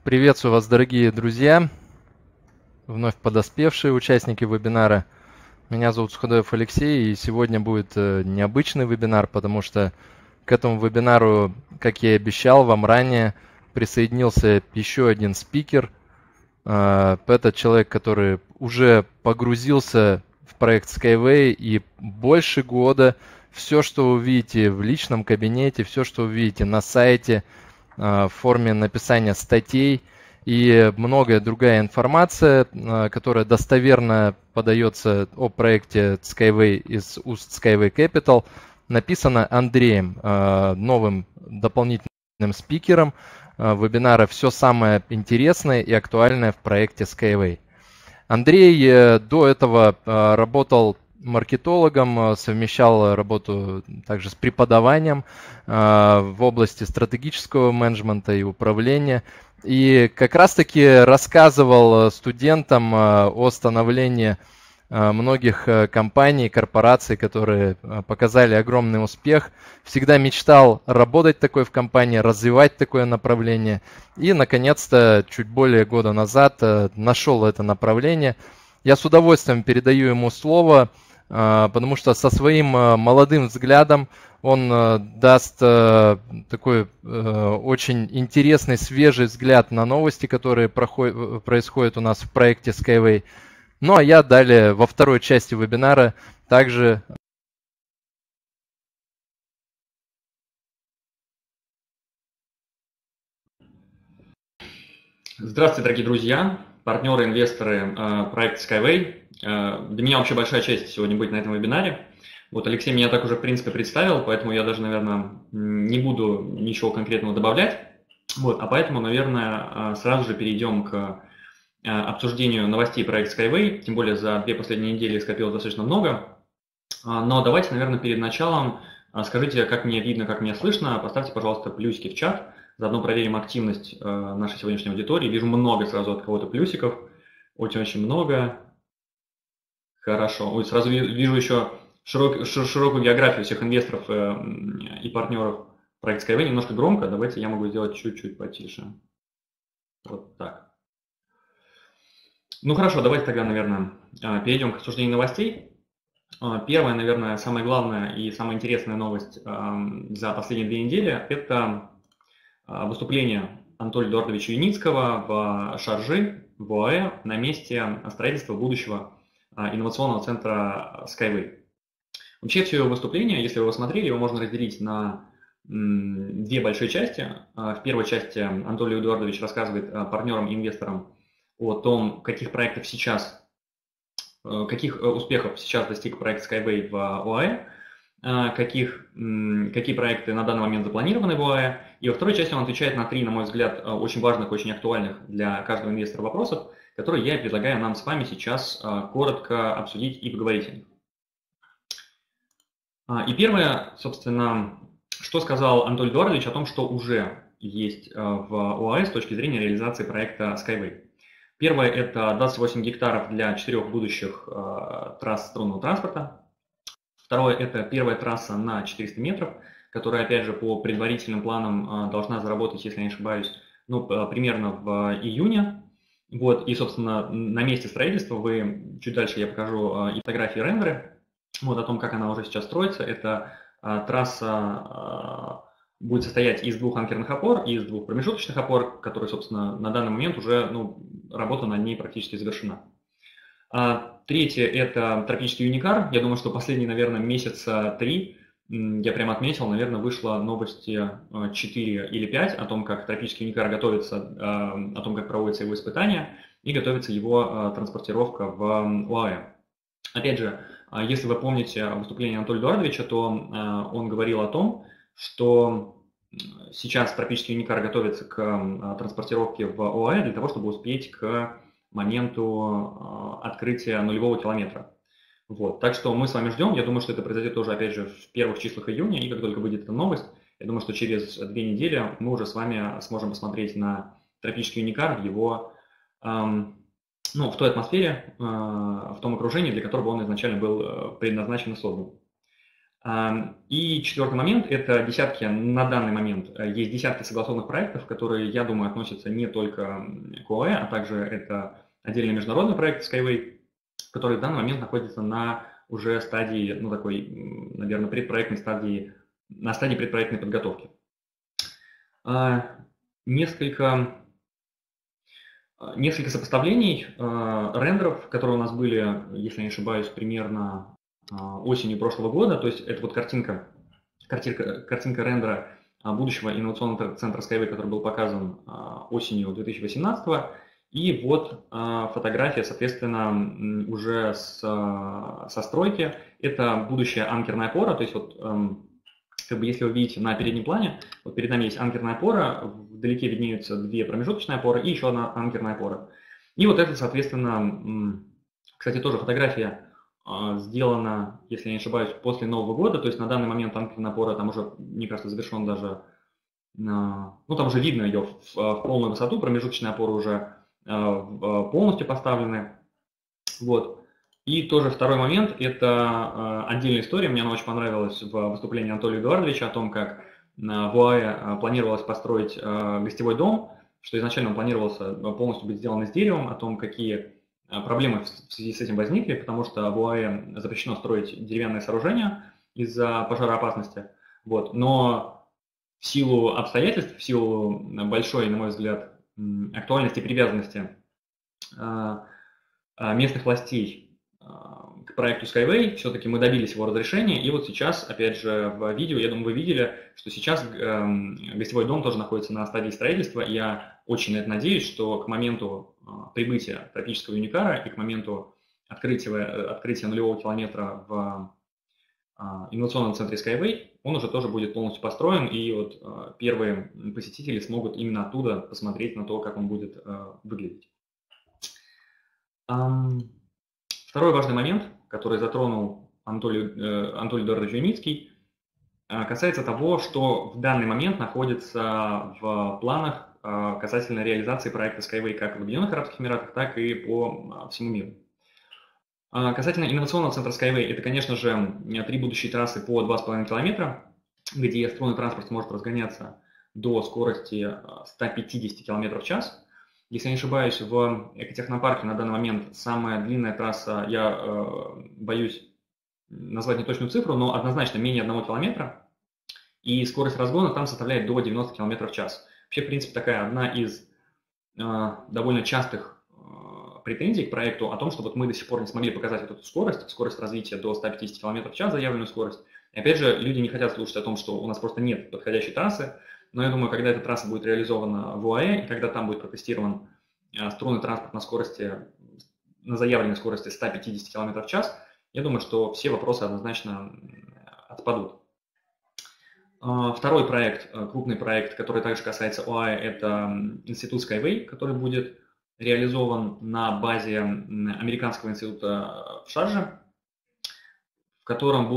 Приветствую вас, дорогие друзья, вновь подоспевшие участники вебинара. Меня зовут Суходоев Алексей, и сегодня будет необычный вебинар, потому что к этому вебинару, как я и обещал вам ранее, присоединился еще один спикер. Это человек, который уже погрузился в проект Skyway, и больше года все, что вы увидите в личном кабинете, все, что вы увидите на сайте, в форме написания статей и многое другая информация, которая достоверно подается о проекте Skyway из уст Skyway Capital, написана Андреем, новым дополнительным спикером вебинара «Все самое интересное и актуальное в проекте Skyway». Андрей до этого работал маркетологом, совмещал работу также с преподаванием в области стратегического менеджмента и управления. И как раз-таки рассказывал студентам о становлении многих компаний, корпораций, которые показали огромный успех. Всегда мечтал работать такой в компании, развивать такое направление. И, наконец-то, чуть более года назад нашел это направление. Я с удовольствием передаю ему слово, потому что со своим молодым взглядом он даст такой очень интересный, свежий взгляд на новости, которые происходят у нас в проекте Skyway. Ну а я далее во второй части вебинара также... Здравствуйте, дорогие друзья, партнеры, инвесторы проекта Skyway. Для меня вообще большая честь сегодня быть на этом вебинаре. Вот Алексей меня так уже, в принципе, представил, поэтому я даже, наверное, не буду ничего конкретного добавлять. Вот, а поэтому, наверное, сразу же перейдем к обсуждению новостей проекта Skyway. Тем более за 2 последние недели скопилось достаточно много. Но давайте, наверное, перед началом скажите, как меня видно, как меня слышно. Поставьте, пожалуйста, плюсики в чат. Заодно проверим активность нашей сегодняшней аудитории. Вижу много сразу от кого-то плюсиков. Очень-очень много. Хорошо. Ой, сразу вижу еще широкую географию всех инвесторов и партнеров проекта Skyway. Немножко громко. Давайте я могу сделать чуть-чуть потише. Вот так. Ну хорошо, давайте тогда, наверное, перейдем к обсуждению новостей. Первая, наверное, самая главная и самая интересная новость за последние 2 недели – это выступление Анатолия Эдуардовича Юницкого в Шаржи, в ОАЭ, на месте строительства будущего инновационного центра Skyway. Вообще все его выступление, если вы его смотрели, его можно разделить на 2 большие части. В первой части Анатолий Эдуардович рассказывает партнерам и инвесторам о том, каких проектов сейчас, каких успехов сейчас достиг проект Skyway в ОАЭ, какие проекты на данный момент запланированы в ОАЭ. И во второй части он отвечает на 3, на мой взгляд, очень важных, очень актуальных для каждого инвестора вопросов, которые я и предлагаю нам с вами сейчас коротко обсудить и поговорить о них. И первое, собственно, что сказал Анатолий Эдуардович о том, что уже есть в ОАЭ с точки зрения реализации проекта Skyway. Первое – это 28 гектаров для 4 будущих трасс струнного транспорта. Второе – это первая трасса на 400 метров, которая, опять же, по предварительным планам должна заработать, если я не ошибаюсь, ну, примерно в июне. Вот, и, собственно, на месте строительства вы, чуть дальше я покажу и фотографии, и рендеры, вот, о том, как она уже сейчас строится. Эта трасса будет состоять из 2 анкерных опор и из 2 промежуточных опор, которые, собственно, на данный момент уже, работа над ней практически завершена. Третье – это тропический юникар. Я думаю, что последние, наверное, месяца 3 я прямо отметил, наверное, вышло новости 4 или 5 о том, как тропический юникар готовится, о том, как проводятся его испытания и готовится его транспортировка в ОАЭ. Опять же, если вы помните выступление Анатолия Эдуардовича, то он говорил о том, что сейчас тропический юникар готовится к транспортировке в ОАЭ для того, чтобы успеть к моменту открытия 0-го километра. Вот. Так что мы с вами ждем. Я думаю, что это произойдет тоже, опять же, в первых числах июня. И как только выйдет эта новость, я думаю, что через 2 недели мы уже с вами сможем посмотреть на тропический юникар в его, в той атмосфере, в том окружении, для которого он изначально был предназначен и создан. И четвертый момент – это десятки, на данный момент есть десятки согласованных проектов, которые, я думаю, относятся не только к ОАЭ, а также это отдельный международный проект Skyway, который в данный момент находится на уже стадии, ну такой, наверное, предпроектной стадии, на стадии предпроектной подготовки. Несколько сопоставлений рендеров, которые у нас были, если не ошибаюсь, примерно осенью прошлого года. То есть это вот картинка рендера будущего инновационного центра Skyway, который был показан осенью 2018. И вот фотография, соответственно, уже со стройки. Это будущая анкерная опора. То есть вот как бы если вы видите на переднем плане, вот перед нами есть анкерная опора, вдалеке виднеются две промежуточные опоры и еще одна анкерная опора. И вот это, соответственно, кстати, тоже фотография сделана, если я не ошибаюсь, после Нового года, то есть на данный момент анкерная опора там уже, мне кажется, завершен даже, ну там уже видно ее в полную высоту, промежуточные опоры уже полностью поставлены. Вот. И тоже второй момент, это отдельная история, мне она очень понравилась в выступлении Анатолия Эдуардовича о том, как в ОАЭ планировалось построить гостевой дом, что изначально он планировался полностью быть сделан из дерева, о том, какие проблемы в связи с этим возникли, потому что в ОАЭ запрещено строить деревянные сооружения из-за пожароопасности. Вот. Но в силу обстоятельств, в силу большой, на мой взгляд, актуальности и привязанности местных властей к проекту Skyway, все-таки мы добились его разрешения, и вот сейчас, опять же, в видео, я думаю, вы видели, что сейчас гостевой дом тоже находится на стадии строительства, и я очень на это надеюсь, что к моменту прибытия тропического юникара и к моменту открытия нулевого километра в инновационном центре Skyway, он уже тоже будет полностью построен, и вот первые посетители смогут именно оттуда посмотреть на то, как он будет выглядеть. Второй важный момент, который затронул Анатолий Эдуардович Юницкий, касается того, что в данный момент находится в планах касательно реализации проекта Skyway как в Объединенных Арабских Эмиратах, так и по всему миру. Касательно инновационного центра Skyway, это, конечно же, 3 будущие трассы по 2,5 километра, где струнный транспорт может разгоняться до скорости 150 км в час. Если я не ошибаюсь, в экотехнопарке на данный момент самая длинная трасса, я боюсь назвать неточную цифру, но однозначно менее 1 километра, и скорость разгона там составляет до 90 км в час. Вообще, в принципе, такая одна из довольно частых претензий к проекту о том, что вот мы до сих пор не смогли показать вот эту скорость развития до 150 км в час, заявленную скорость. И опять же, люди не хотят слушать о том, что у нас просто нет подходящей трассы. Но я думаю, когда эта трасса будет реализована в ОАЭ, и когда там будет протестирован струнный транспорт на заявленной скорости 150 км в час, я думаю, что все вопросы однозначно отпадут. Второй проект, крупный проект, который также касается ОАЭ, это институт Skyway, который будет реализован на базе американского института в Шарже, в котором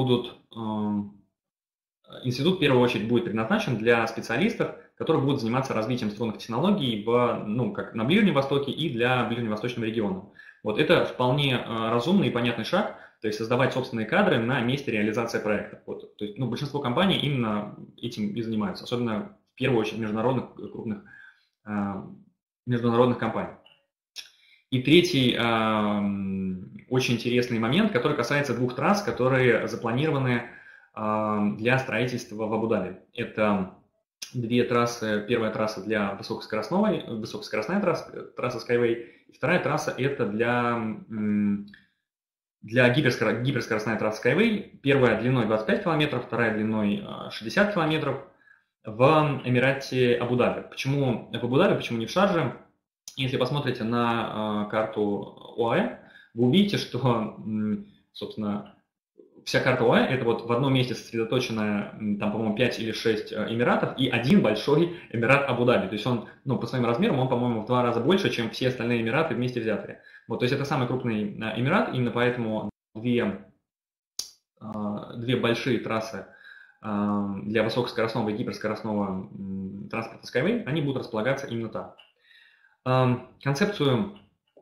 институт в первую очередь будет предназначен для специалистов, которые будут заниматься развитием струнных технологий как на Ближнем Востоке и для ближневосточного региона. Вот это вполне разумный и понятный шаг, то есть создавать собственные кадры на месте реализации проекта. Вот, то есть, большинство компаний именно этим и занимаются, особенно в первую очередь крупных международных компаний. И третий очень интересный момент, который касается 2 трасс, которые запланированы для строительства в Абу-Даби. Это 2 трассы. Первая трасса для высокоскоростная трасса Skyway, и вторая трасса это для гиперскоростная трасса Skyway. Первая длиной 25 км, вторая длиной 60 км в Эмирате Абу-Даби. Почему в Абу-Даби, почему не в Шарже? Если посмотрите на карту ОАЭ, вы увидите, что, собственно, вся карта ОАЭ – это вот в одном месте сосредоточено, там, по-моему, 5 или 6 эмиратов и один большой эмират Абу-Даби. То есть он, по своим размерам, он, по-моему, в 2 раза больше, чем все остальные эмираты вместе взятые. Вот, то есть это самый крупный эмират, именно поэтому две большие трассы для высокоскоростного и гиперскоростного транспорта Skyway, они будут располагаться именно там. Концепцию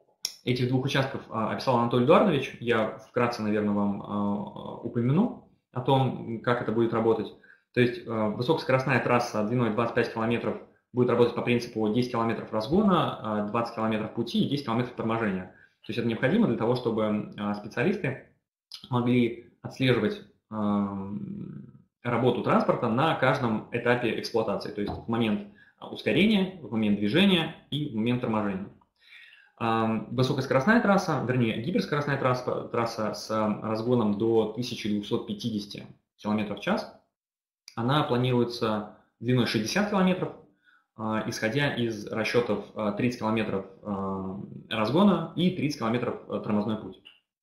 этих 2 участков описал Анатолий Эдуардович. Я вкратце, наверное, вам упомяну. о том, как это будет работать. То есть высокоскоростная трасса длиной 25 километров будет работать по принципу 10 километров разгона, 20 километров пути и 10 километров торможения. То есть это необходимо для того, чтобы специалисты могли отслеживать работу транспорта на каждом этапе эксплуатации, то есть в момент ускорения, в момент движения и в момент торможения. Высокоскоростная трасса, вернее гиперскоростная трасса с разгоном до 1250 км в час, она планируется длиной 60 км, исходя из расчетов 30 км разгона и 30 км тормозной путь.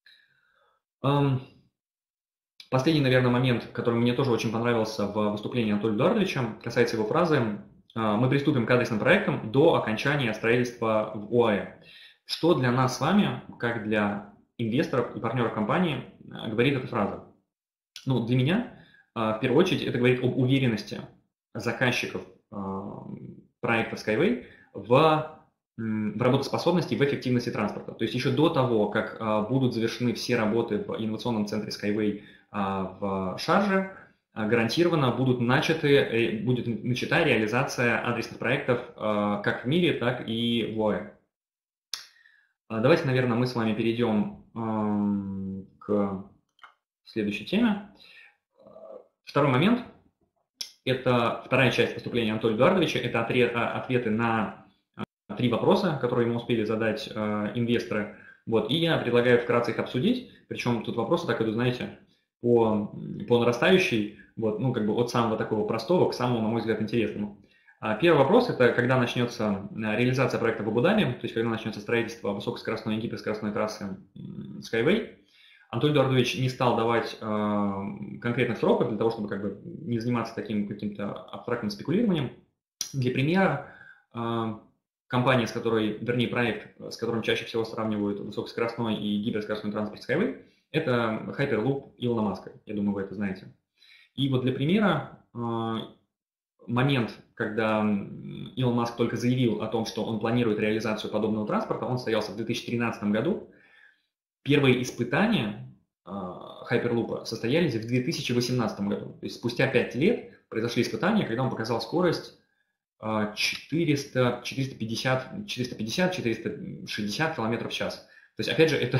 Последний, наверное, момент, который мне тоже очень понравился в выступлении Анатолия Эдуардовича, касается его фразы «Мы приступим к адресным проектам до окончания строительства в ОАЭ». Что для нас с вами, как для инвесторов и партнеров компании, говорит эта фраза? Ну, для меня, в первую очередь, это говорит об уверенности заказчиков проекта Skyway в работоспособности, в эффективности транспорта. То есть еще до того, как будут завершены все работы в инновационном центре Skyway в Шарже, гарантированно будет начата реализация адресных проектов как в мире, так и в ОАЭ. Давайте, наверное, мы с вами перейдем к следующей теме. Второй момент, это вторая часть выступления Анатолия Эдуардовича, это ответы на 3 вопроса, которые ему успели задать инвесторы. Вот, и я предлагаю вкратце их обсудить, причем тут вопросы, так это, знаете, по нарастающей, вот, ну, как бы от самого такого простого к самому, на мой взгляд, интересному. Первый вопрос – это когда начнется реализация проекта в Абу-Даби, то есть когда начнется строительство высокоскоростной и гиперскоростной трассы Skyway. Анатолий Эдуардович не стал давать конкретных сроков для того, чтобы как бы не заниматься таким каким-то абстрактным спекулированием. Для примера, компания, проект, с которым чаще всего сравнивают высокоскоростной и гиперскоростной транспорт Skyway, это Hyperloop Илона Маска. Я думаю, вы это знаете. И вот для примера, момент, когда Илон Маск только заявил о том, что он планирует реализацию подобного транспорта, он состоялся в 2013 году. Первые испытания Hyperloop состоялись в 2018 году. То есть спустя 5 лет произошли испытания, когда он показал скорость 450-460 км в час. То есть, опять же, это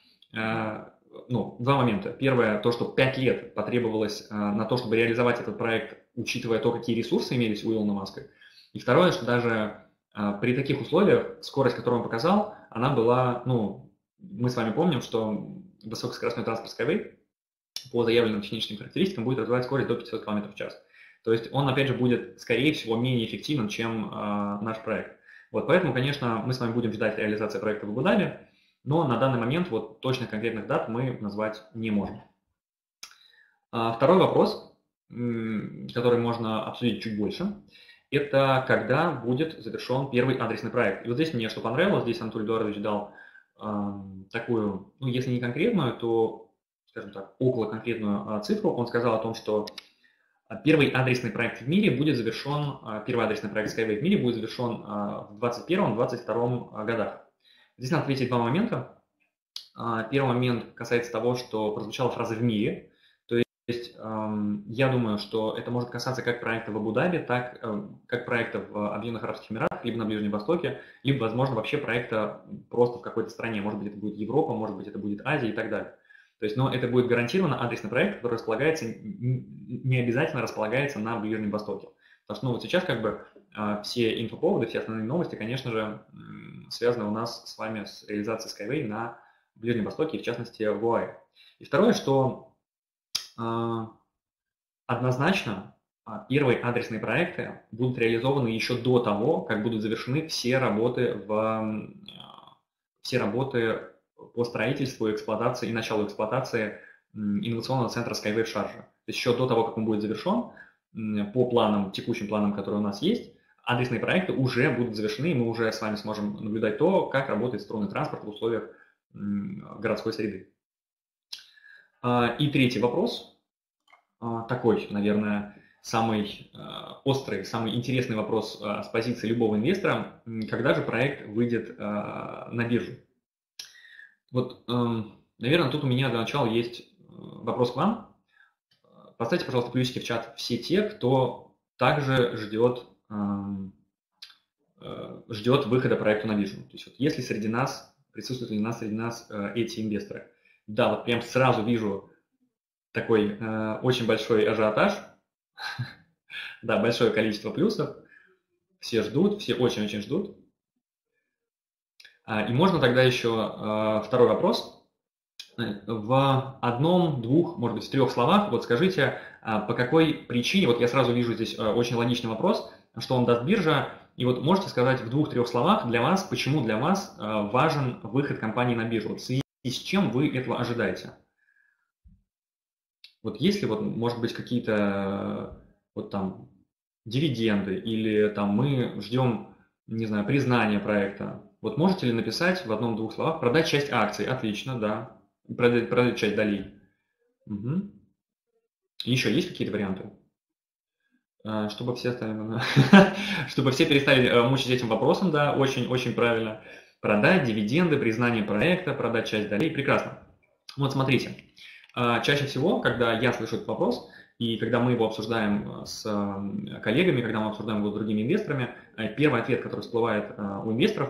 два момента. Первое, то, что 5 лет потребовалось на то, чтобы реализовать этот проект, учитывая то, какие ресурсы имелись у Илона Маска. И второе, что даже при таких условиях скорость, которую он показал, она была, мы с вами помним, что высокоскоростной транспорт Skyway по заявленным техническим характеристикам будет развивать скорость до 500 км в час. То есть он, опять же, будет, скорее всего, менее эффективным, чем наш проект. Вот, поэтому, конечно, мы с вами будем ждать реализации проекта в Абу-Даби, но на данный момент вот точных конкретных дат мы назвать не можем. Второй вопрос, который можно обсудить чуть больше, это когда будет завершен первый адресный проект. И вот здесь мне что понравилось, здесь Анатолий Эдуардович дал такую, если не конкретную, то, скажем так, около конкретную цифру. Он сказал о том, что первый адресный проект в мире будет завершен, первый адресный проект Skyway в мире будет завершен в 2021-2022 годах. Здесь надо ответить 2 момента. Первый момент касается того, что прозвучала фраза «в мире». То есть я думаю, что это может касаться как проекта в Абу-Даби, так как проекта в Объединенных Арабских Эмиратах, либо на Ближнем Востоке, либо, возможно, вообще проекта просто в какой-то стране. Может быть, это будет Европа, может быть, это будет Азия и так далее. То есть, но это будет гарантированно адресный проект, который располагается, не обязательно располагается на Ближнем Востоке. Потому что сейчас как бы все инфоповоды, все основные новости, конечно же, связаны у нас с вами с реализацией Skyway на Ближнем Востоке, и в частности в ОАЭ. И второе, что однозначно первые адресные проекты будут реализованы еще до того, как будут завершены все работы по строительству, эксплуатации и началу эксплуатации инновационного центра Skyway в Шарже. То есть еще до того, как он будет завершен, по планам, текущим планам, которые у нас есть, адресные проекты уже будут завершены, и мы уже с вами сможем наблюдать то, как работает струнный транспорт в условиях городской среды. И третий вопрос, такой, наверное, самый острый, самый интересный вопрос с позиции любого инвестора, когда же проект выйдет на биржу. Вот, наверное, тут у меня для начала есть вопрос к вам. поставьте, пожалуйста, плюсики в чат все те, кто также ждет выхода проекта на биржу. То есть вот если среди нас, присутствуют ли среди нас эти инвесторы. Да, вот прям сразу вижу такой очень большой ажиотаж. Да, большое количество плюсов. Все ждут, все очень-очень ждут. И можно тогда еще второй вопрос. В одном, двух, может быть, в 3 словах, вот скажите, по какой причине, вот я сразу вижу здесь очень логичный вопрос, что вам даст биржа, и вот можете сказать в 2-3 словах для вас, почему для вас важен выход компании на биржу, вот в связи с чем вы этого ожидаете? Вот есть ли, вот, может быть, какие-то вот там дивиденды, или там мы ждем, не знаю, признания проекта, вот можете ли написать в 1-2 словах, продать часть акций, отлично, да. Продать часть долей. Угу. Еще есть какие-то варианты? Чтобы все чтобы все перестали мучить этим вопросом, да, очень-очень правильно. Продать дивиденды, признание проекта, продать часть долей. Прекрасно. Вот смотрите. Чаще всего, когда я слышу этот вопрос, и когда мы его обсуждаем с коллегами, когда мы обсуждаем его с другими инвесторами, первый ответ, который всплывает у инвесторов,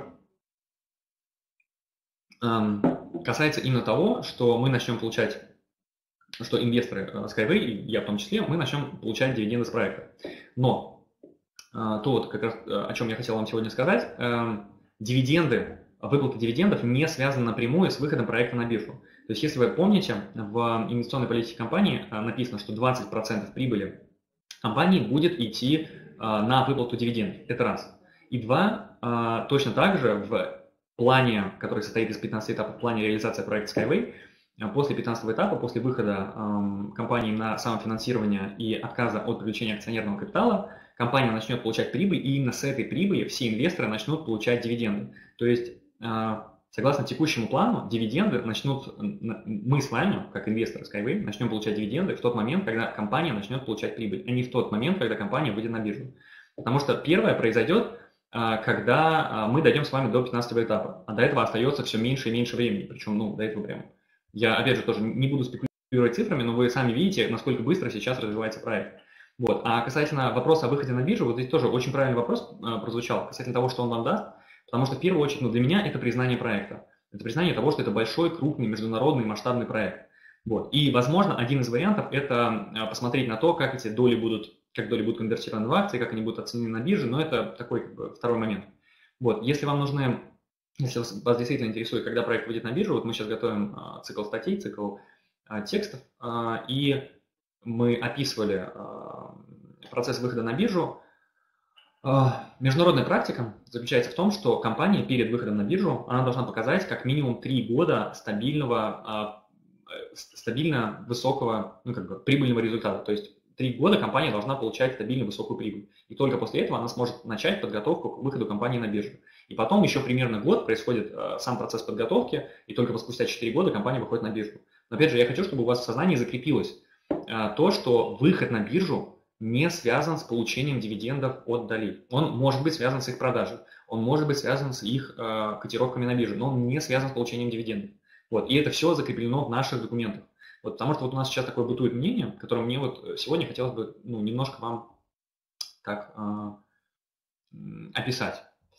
касается именно того, что мы начнем получать, что инвесторы Skyway, и я в том числе, мы начнем получать дивиденды с проекта. Но то вот как раз, о чем я хотел вам сегодня сказать, дивиденды, выплата дивидендов не связана напрямую с выходом проекта на биржу. То есть, если вы помните, в инвестиционной политике компании написано, что 20% прибыли компании будет идти на выплату дивидендов. Это раз. И два, точно так же в плане, который состоит из 15 этапов, в плане реализации проекта Skyway, после 15 этапа, после выхода компании на самофинансирование и отказа от привлечения акционерного капитала, компания начнет получать прибыль, и именно с этой прибыли все инвесторы начнут получать дивиденды. То есть, согласно текущему плану, дивиденды начнут, мы с вами, как инвесторы Skyway, начнем получать дивиденды в тот момент, когда компания начнет получать прибыль, а не в тот момент, когда компания выйдет на биржу. Потому что первое произойдет, когда мы дойдем с вами до 15 этапа, а до этого остается все меньше и меньше времени, причем, до этого прямо. Я, опять же, тоже не буду спекулировать цифрами, но вы сами видите, насколько быстро сейчас развивается проект. Вот. А касательно вопроса о выходе на биржу, вот здесь тоже очень правильный вопрос прозвучал, касательно того, что он вам даст, потому что в первую очередь, для меня это признание проекта. Это признание того, что это большой, крупный, международный, масштабный проект. Вот. И, возможно, один из вариантов – это посмотреть на то, как эти доли будут конвертированы в акции, как они будут оценены на бирже, но это такой второй момент. Вот. Если вас действительно интересует, когда проект выйдет на биржу, вот мы сейчас готовим цикл статей, цикл текстов, и мы описывали процесс выхода на биржу. Международная практика заключается в том, что компания перед выходом на биржу, она должна показать как минимум 3 года стабильно высокого, прибыльного результата. То есть 3 года компания должна получать стабильно высокую прибыль. И только после этого она сможет начать подготовку к выходу компании на биржу. И потом еще примерно год происходит сам процесс подготовки, и только спустя 4 года компания выходит на биржу. Но опять же, я хочу, чтобы у вас в сознании закрепилось то, что выход на биржу не связан с получением дивидендов от долей. Он может быть связан с их продажей, он может быть связан с их котировками на бирже, но он не связан с получением дивидендов. Вот. И это все закреплено в наших документах. Вот, потому что вот у нас сейчас такое бытует мнение, которое мне вот сегодня хотелось бы немножко вам так описать.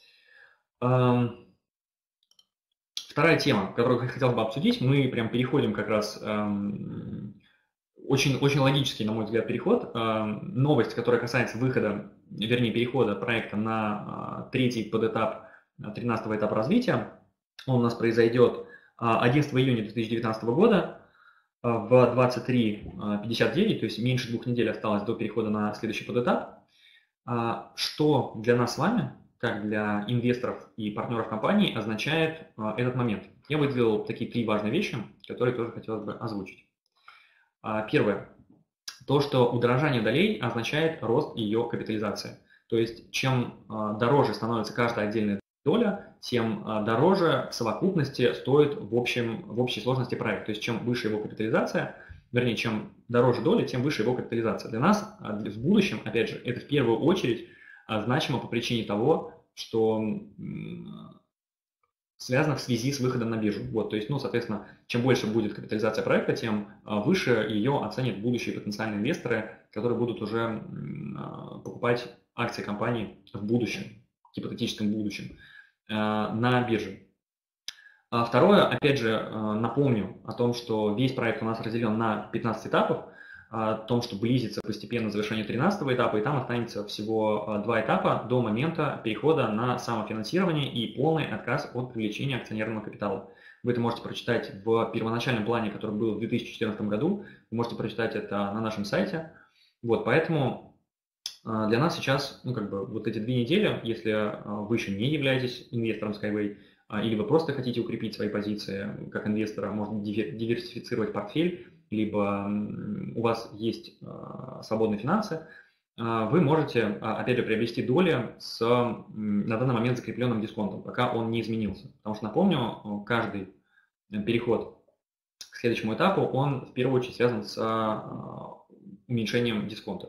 Вторая тема, которую я хотел бы обсудить, мы прям переходим как раз, очень, очень логический, на мой взгляд, переход. Новость, которая касается перехода проекта на третий подэтап 13-го этапа развития. Он у нас произойдет 11 июня 2019 года в 23:59, то есть меньше 2 недель осталось до перехода на следующий подэтап. Что для нас с вами, как для инвесторов и партнеров компании, означает этот момент? Я выделил такие 3 важные вещи, которые тоже хотелось бы озвучить. Первое. То, что удорожание долей означает рост ее капитализации. То есть, чем дороже становится каждая отдельная доля, тем дороже в совокупности стоит в общей сложности проект. То есть, чем выше его капитализация, чем дороже доля, тем выше его капитализация. Для нас в будущем, опять же, это в первую очередь значимо по причине того, что связано в связи с выходом на биржу. Вот, то есть, ну, соответственно, чем больше будет капитализация проекта, тем выше ее оценят будущие потенциальные инвесторы, которые будут уже покупать акции компании в будущем, гипотетическом будущем, на бирже. Второе, опять же, напомню о том, что весь проект у нас разделен на 15 этапов, о том, что близится постепенно завершение 13-го этапа, и там останется всего 2 этапа до момента перехода на самофинансирование и полный отказ от привлечения акционерного капитала. Вы это можете прочитать в первоначальном плане, который был в 2014 году, вы можете прочитать это на нашем сайте. Вот, поэтому для нас сейчас, ну, как бы, вот эти 2 недели, если вы еще не являетесь инвестором Skyway, или вы просто хотите укрепить свои позиции как инвестора, можно диверсифицировать портфель, либо у вас есть свободные финансы, вы можете, опять же, приобрести доли с на данный момент закрепленным дисконтом, пока он не изменился. Потому что, напомню, каждый переход к следующему этапу, он в первую очередь связан с уменьшением дисконта.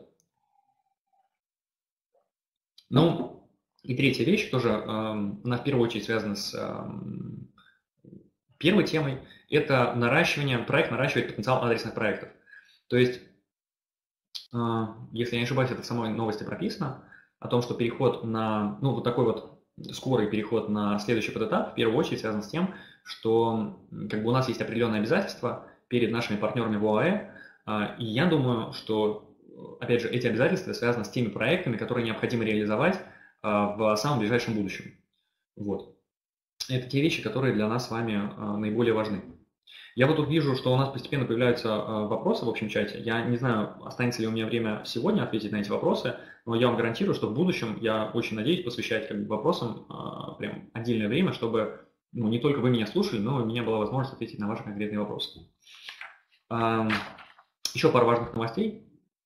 Ну, и третья вещь тоже, она в первую очередь связана с первой темой, это проект наращивает потенциал адресных проектов. То есть, если я не ошибаюсь, это в самой новости прописано, о том, что переход на, ну, вот такой вот скорый переход на следующий подэтап в первую очередь связан с тем, что как бы у нас есть определенные обязательства перед нашими партнерами в ОАЭ, и я думаю, что, опять же, эти обязательства связаны с теми проектами, которые необходимо реализовать в самом ближайшем будущем. Вот. Это те вещи, которые для нас с вами наиболее важны. Я вот тут вижу, что у нас постепенно появляются вопросы в общем чате. Я не знаю, останется ли у меня время сегодня ответить на эти вопросы, но я вам гарантирую, что в будущем я очень надеюсь посвящать как бы вопросам прям отдельное время, чтобы не только вы меня слушали, но и у меня была возможность ответить на ваши конкретные вопросы. Еще пару важных новостей.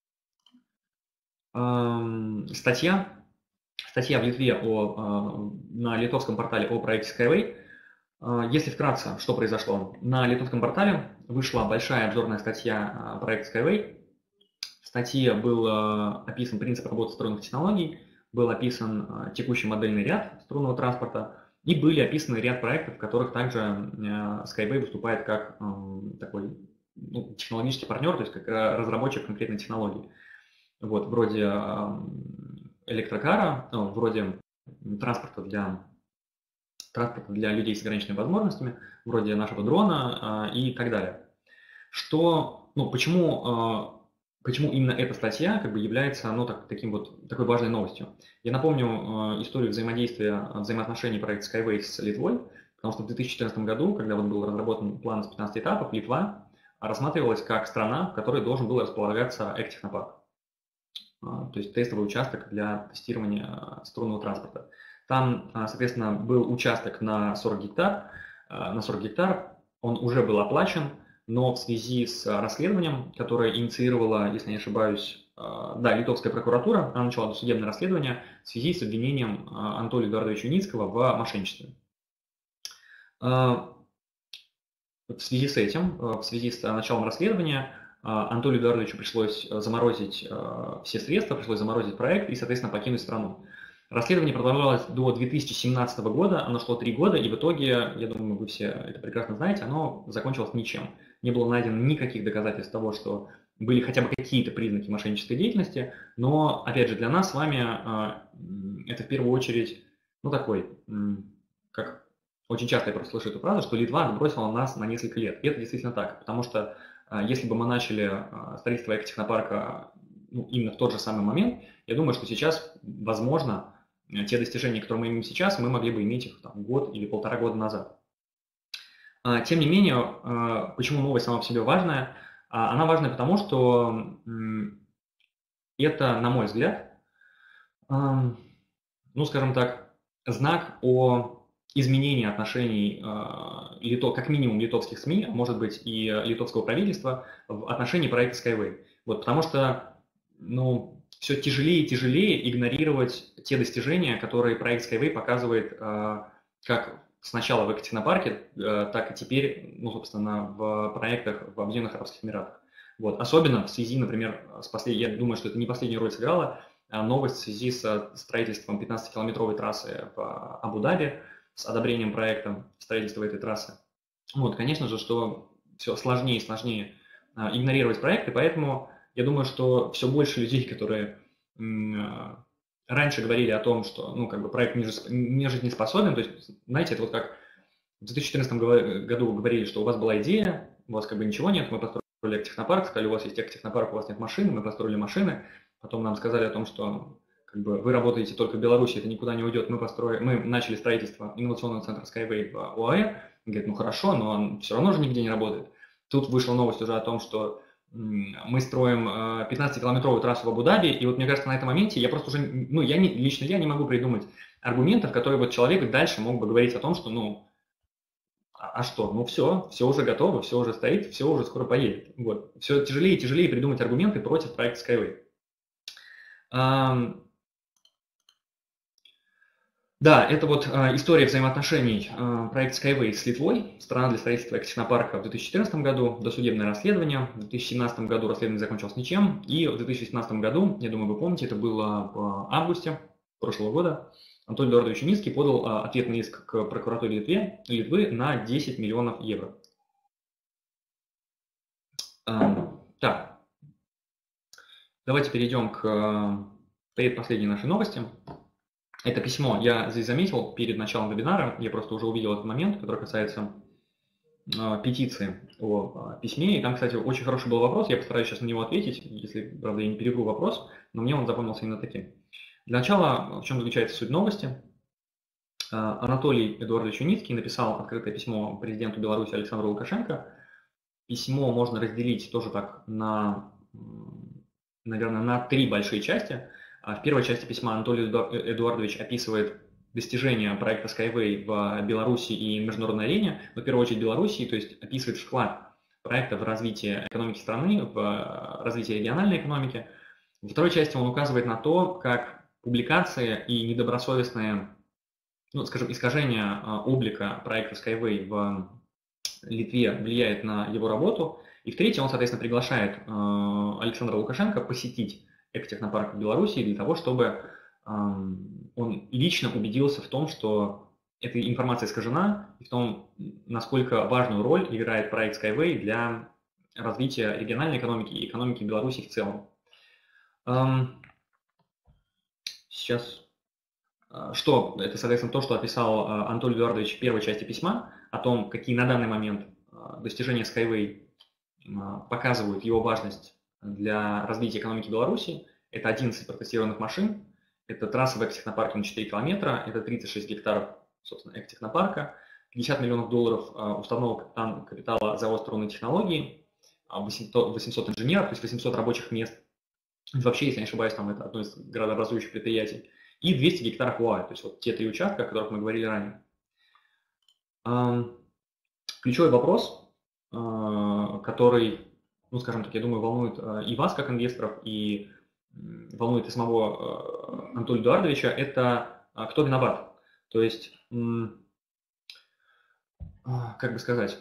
Статья в Литве на литовском портале о проекте Skyway. Если вкратце, что произошло? На литовском портале вышла большая обзорная статья проекта Skyway. В статье был описан принцип работы струнных технологий, был описан текущий модельный ряд струнного транспорта и были описаны ряд проектов, в которых также Skyway выступает как такой технологический партнер, то есть как разработчик конкретной технологии. Вот, вроде электрокара, вроде транспорта для людей с ограниченными возможностями, вроде нашего дрона и так далее. Почему именно эта статья как бы является такой важной новостью? Я напомню историю взаимоотношений проекта Skyway с Литвой, потому что в 2014 году, когда вот был разработан план из 15 этапов, Литва рассматривалась как страна, в которой должен был располагаться экотехнопарк, то есть тестовый участок для тестирования струнного транспорта. Там, соответственно, был участок на 40 гектар. Он уже был оплачен, но в связи с расследованием, которое инициировала, если не ошибаюсь, литовская прокуратура, она начала досудебное расследование в связи с обвинением Анатолия Эдуардовича Юницкого в мошенничестве. В связи с этим, в связи с началом расследования, Анатолию Эдуардовичу пришлось заморозить все средства, пришлось заморозить проект и, соответственно, покинуть страну. Расследование продолжалось до 2017 года, оно шло 3 года, и в итоге, я думаю, вы все это прекрасно знаете, оно закончилось ничем. Не было найдено никаких доказательств того, что были хотя бы какие-то признаки мошеннической деятельности, но, опять же, для нас с вами это в первую очередь, как очень часто я просто слышу эту фразу, что Литва отбросила нас на несколько лет. И это действительно так, потому что если бы мы начали строительство экотехнопарка именно в тот же самый момент, я думаю, что сейчас, возможно, те достижения, которые мы имеем сейчас, мы могли бы иметь их год или 1,5 года назад. Тем не менее, почему новость сама по себе важная? Она важная потому, что это, на мой взгляд, скажем так, знак о изменении отношений как минимум литовских СМИ, а может быть и литовского правительства в отношении проекта Skyway. Вот, потому что все тяжелее и тяжелее игнорировать те достижения, которые проект Skyway показывает как сначала в экотехнопарке, так и теперь, собственно, в проектах в Объединенных Арабских Эмиратах. Вот. Особенно в связи, например, я думаю, что это не последнюю роль сыграла новость в связи с строительством 15-километровой трассы в Абу-Даби, с одобрением проекта строительства этой трассы. Вот, конечно же, что все сложнее и сложнее игнорировать проекты, поэтому я думаю, что все больше людей, которые раньше говорили о том, что проект не жизнеспособен, то есть, знаете, это вот как в 2014 году говорили, что у вас была идея, у вас ничего нет, мы построили экотехнопарк, сказали, у вас есть экотехнопарк, у вас нет машины, мы построили машины, потом нам сказали о том, что вы работаете только в Беларуси, это никуда не уйдет, мы начали строительство инновационного центра Skyway в ОАЭ, говорит, хорошо, но он все равно же нигде не работает. Тут вышла новость уже о том, что мы строим 15-километровую трассу в Абу-Даби, и вот мне кажется, на этом моменте я просто уже, лично я не могу придумать аргументов, которые вот человек дальше мог бы говорить о том, что, что, все уже готово, все уже стоит, все уже скоро поедет. Вот. Все тяжелее и тяжелее придумать аргументы против проекта Skyway. Да, это вот история взаимоотношений проекта Skyway с Литвой, страна для строительства экотехнопарка в 2014 году, досудебное расследование, в 2017 году расследование закончилось ничем, и в 2018 году, я думаю, вы помните, это было в августе прошлого года, Анатолий Эдуардович Юницкий подал ответный иск к прокуратуре Литвы на 10 миллионов евро. Так, давайте перейдем к предпоследней нашей новости. Это письмо я здесь заметил перед началом вебинара, я просто уже увидел этот момент, который касается петиции о письме. И там, кстати, очень хороший был вопрос, я постараюсь сейчас на него ответить, если, правда, я не перевру вопрос, но мне он запомнился именно таким. Для начала, в чем заключается суть новости? Анатолий Эдуардович Юницкий написал открытое письмо президенту Беларуси Александру Лукашенко. Письмо можно разделить тоже так наверное, на 3 большие части. В первой части письма Анатолий Эдуардович описывает достижения проекта Skyway в Беларуси и международной арене, но в первую очередь Беларуси, то есть описывает вклад проекта в развитие экономики страны, в развитие региональной экономики. Во второй части он указывает на то, как публикация и недобросовестное, искажение облика проекта Skyway в Литве влияет на его работу. И в третьей он, соответственно, приглашает Александра Лукашенко посетить экотехнопарк в Беларуси для того, чтобы он лично убедился в том, что эта информация искажена, и в том, насколько важную роль играет проект Skyway для развития региональной экономики и экономики Беларуси в целом. Сейчас, что это, соответственно, то, что описал Анатолий Эдуардович в первой части письма, о том, какие на данный момент достижения Skyway показывают его важность для развития экономики Беларуси. Это 11 протестированных машин, это трасса в экотехнопарке на 4 километра, это 36 гектаров, собственно, экотехнопарка, 50 миллионов долларов уставного капитала за островные технологии, 800 инженеров, то есть 800 рабочих мест. Вообще, если не ошибаюсь, там это одно из градообразующих предприятий. И 200 гектаров УАЭ, то есть вот те 3 участка, о которых мы говорили ранее. Ключевой вопрос, который, скажем так, я думаю, волнует и вас, как инвесторов, и волнует и самого Анатолия Эдуардовича, это кто виноват. То есть, как бы сказать,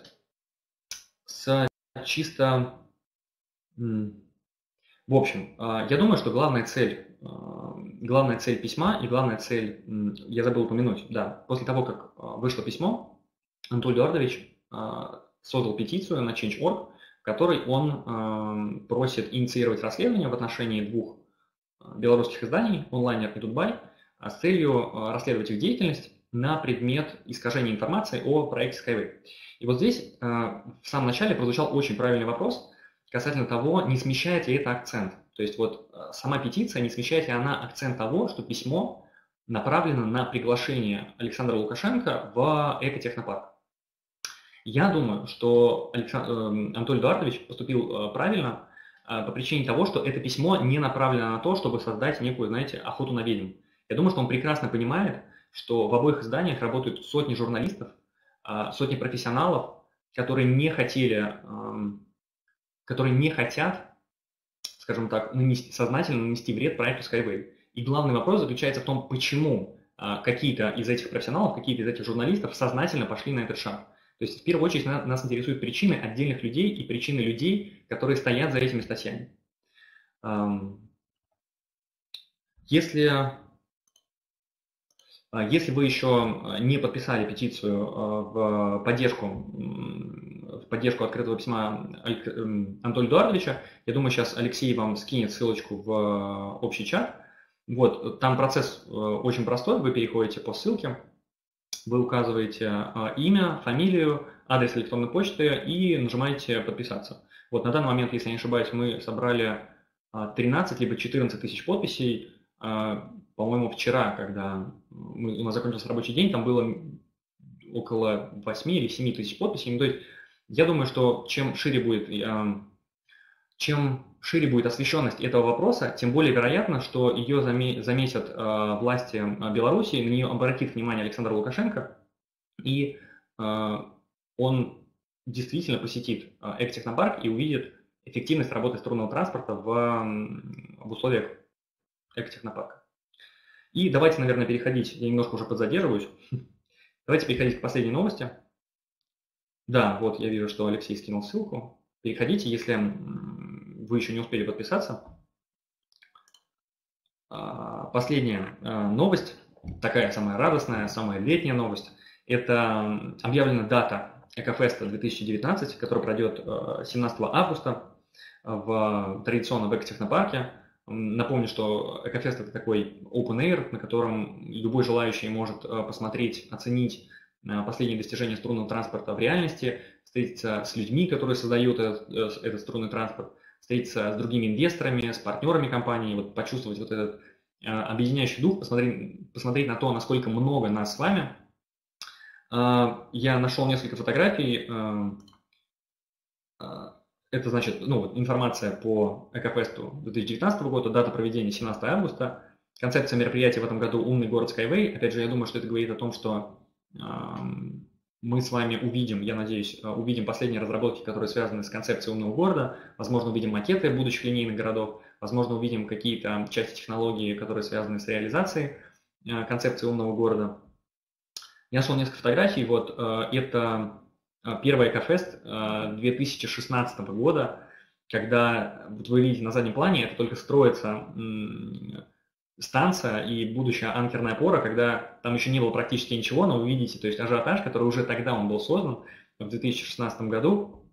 в общем, я думаю, что главная цель письма и главная цель, я забыл упомянуть, да, после того, как вышло письмо, Анатолий Эдуардович создал петицию на Change.org, в которой он просит инициировать расследование в отношении 2 белорусских изданий, онлайнер и Дудбай, с целью расследовать их деятельность на предмет искажения информации о проекте Skyway. И вот здесь в самом начале прозвучал очень правильный вопрос касательно того, не смещает ли это акцент. То есть вот сама петиция, не смещает ли она акцент того, что письмо направлено на приглашение Александра Лукашенко в экотехнопарк. Я думаю, что Анатолий Эдуардович поступил правильно по причине того, что это письмо не направлено на то, чтобы создать некую, знаете, охоту на ведьм. Я думаю, что он прекрасно понимает, что в обоих изданиях работают сотни журналистов, сотни профессионалов, которые не хотят, скажем так, сознательно нанести вред проекту Skyway. И главный вопрос заключается в том, почему какие-то из этих профессионалов, какие-то из этих журналистов сознательно пошли на этот шаг. То есть в первую очередь нас интересуют причины отдельных людей и причины людей, которые стоят за этими статьями. Если Если вы еще не подписали петицию в поддержку открытого письма Анатолия Эдуардовича, я думаю, сейчас Алексей вам скинет ссылочку в общий чат. Вот, там процесс очень простой, вы переходите по ссылке, вы указываете имя, фамилию, адрес электронной почты и нажимаете «Подписаться». Вот на данный момент, если я не ошибаюсь, мы собрали 13 либо 14 тысяч подписей. По-моему, вчера, когда у нас закончился рабочий день, там было около 8 или 7 тысяч подписей. Ну, то есть я думаю, что чем шире будет освещенность этого вопроса, тем более вероятно, что ее заметят власти Беларуси, на нее обратит внимание Александр Лукашенко, и он действительно посетит экотехнопарк и увидит эффективность работы струнного транспорта в условиях экотехнопарка. И давайте, наверное, переходить, я немножко уже подзадерживаюсь, давайте переходить к последней новости. Да, вот я вижу, что Алексей скинул ссылку. Переходите, если вы еще не успели подписаться. Последняя новость, такая самая радостная, самая летняя новость, это объявлена дата Экофеста 2019, который пройдет 17 августа традиционно в экотехнопарке. Напомню, что Экофест – это такой open air, на котором любой желающий может посмотреть, оценить последние достижения струнного транспорта в реальности, встретиться с людьми, которые создают этот струнный транспорт, встретиться с другими инвесторами, с партнерами компании, вот почувствовать вот этот объединяющий дух, посмотреть на то, насколько много нас с вами. Я нашел несколько фотографий. Это значит, информация по Экофесту 2019 года, дата проведения 17 августа. Концепция мероприятия в этом году «Умный город Skyway». Опять же, я думаю, что это говорит о том, что мы с вами увидим, я надеюсь, увидим последние разработки, которые связаны с концепцией умного города. Возможно, увидим макеты будущих линейных городов. Возможно, увидим какие-то части технологии, которые связаны с реализацией концепции умного города. Я нашел несколько фотографий. Вот это первый Экофест 2016 года, когда, вот вы видите на заднем плане, это только строится станция и будущая анкерная опора, когда там еще не было практически ничего, но вы видите, то есть ажиотаж, который уже тогда он был создан в 2016 году.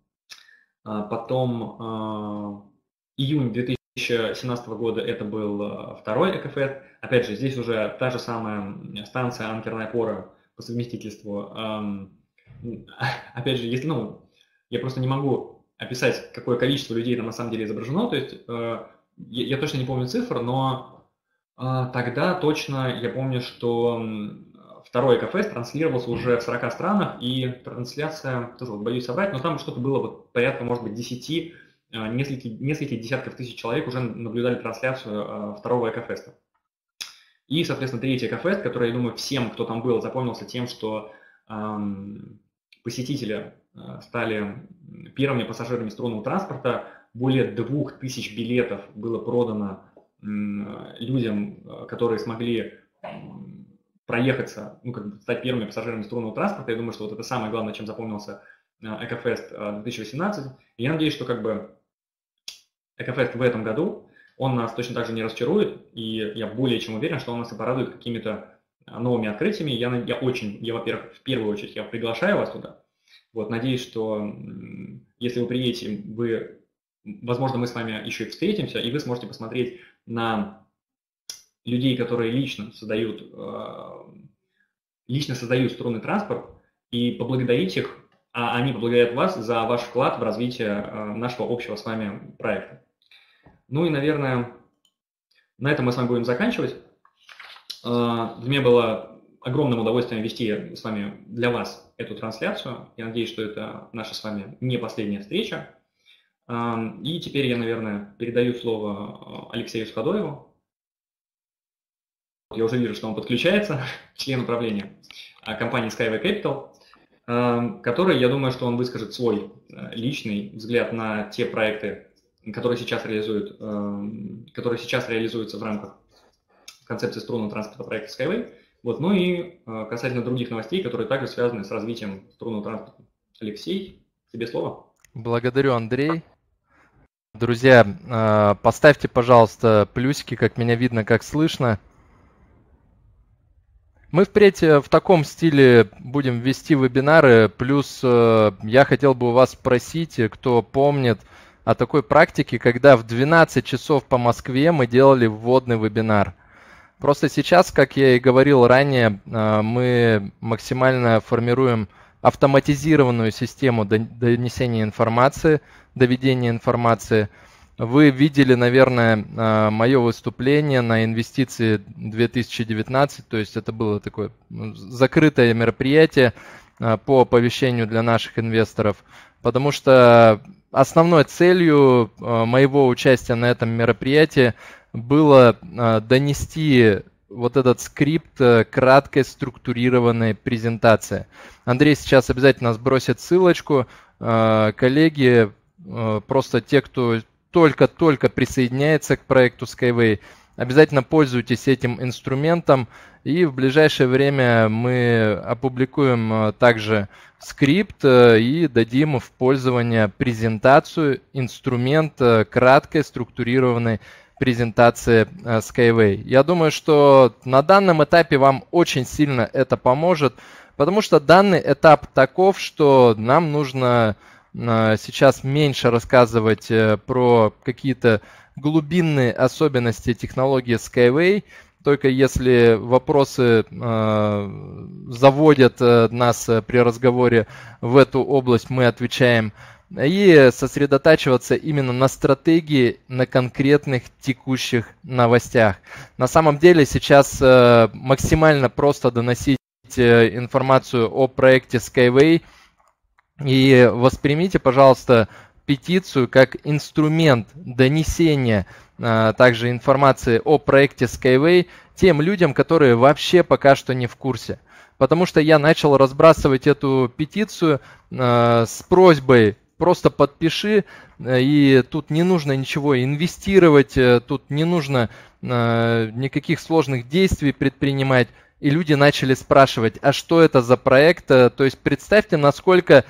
Потом июнь 2017 года это был второй Экофест. Опять же, здесь уже та же самая станция анкерная опора по совместительству. Опять же, если, я просто не могу описать, какое количество людей там на самом деле изображено, то есть я точно не помню цифр, но тогда точно я помню, что второй Экофест транслировался уже в 40 странах, и трансляция, тоже вот боюсь соврать, но там что-то было вот порядка, может быть, 10, нескольких десятков тысяч человек уже наблюдали трансляцию второго Экофеста. И, соответственно, третий Экофест, который, я думаю, всем, кто там был, запомнился тем, что посетители стали первыми пассажирами струнного транспорта. Более 2000 билетов было продано людям, которые смогли проехаться, стать первыми пассажирами струнного транспорта. Я думаю, что вот это самое главное, чем запомнился Экофест 2018. И я надеюсь, что Экофест в этом году, он нас точно так же не разочарует, и я более чем уверен, что он нас и порадует какими-то новыми открытиями. Я, во-первых, в первую очередь, я приглашаю вас туда. Вот, надеюсь, что если вы приедете, возможно, мы с вами еще и встретимся, и вы сможете посмотреть на людей, которые лично создают струнный транспорт, и поблагодарить их, а они поблагодарят вас за ваш вклад в развитие нашего общего с вами проекта. Ну и, наверное, на этом мы с вами будем заканчивать. Для меня было огромным удовольствием вести с вами для вас эту трансляцию. Я надеюсь, что это наша с вами не последняя встреча. И теперь я, наверное, передаю слово Алексею Сходоеву. Я уже вижу, что он подключается, член управления компании Skyway Capital, который, я думаю, что он выскажет свой личный взгляд на те проекты, которые сейчас реализуются в рамках концепции струнного транспорта проекта Skyway. Вот, ну и касательно других новостей, которые также связаны с развитием струнного транспорта. Алексей, тебе слово. Благодарю, Андрей. Друзья, поставьте, пожалуйста, плюсики, как меня видно, как слышно. Мы впредь в таком стиле будем вести вебинары, плюс я хотел бы у вас спросить, кто помнит о такой практике, когда в 12 часов по Москве мы делали вводный вебинар. Просто сейчас, как я и говорил ранее, мы максимально формируем автоматизированную систему донесения информации, доведения информации. Вы видели, наверное, мое выступление на инвестиции 2019, то есть это было такое закрытое мероприятие по оповещению для наших инвесторов, потому что основной целью моего участия на этом мероприятии было донести вот этот скрипт краткой структурированной презентации. Андрей сейчас обязательно сбросит ссылочку. Коллеги, просто те, кто только-только присоединяется к проекту Skyway, обязательно пользуйтесь этим инструментом, и в ближайшее время мы опубликуем также скрипт и дадим в пользование презентацию, инструмент краткой структурированной презентации Skyway. Я думаю, что на данном этапе вам очень сильно это поможет, потому что данный этап таков, что нам нужно сейчас меньше рассказывать про какие-то глубинные особенности технологии Skyway. Только если вопросы заводят нас при разговоре в эту область, мы отвечаем. И сосредотачиваться именно на стратегии, на конкретных текущих новостях. На самом деле сейчас максимально просто доносить информацию о проекте Skyway. И воспримите, пожалуйста, петицию как инструмент донесения также информации о проекте Skyway тем людям, которые вообще пока что не в курсе. Потому что я начал разбрасывать эту петицию с просьбой просто подпиши, и тут не нужно ничего инвестировать, тут не нужно никаких сложных действий предпринимать. И люди начали спрашивать, а что это за проект? То есть представьте, насколько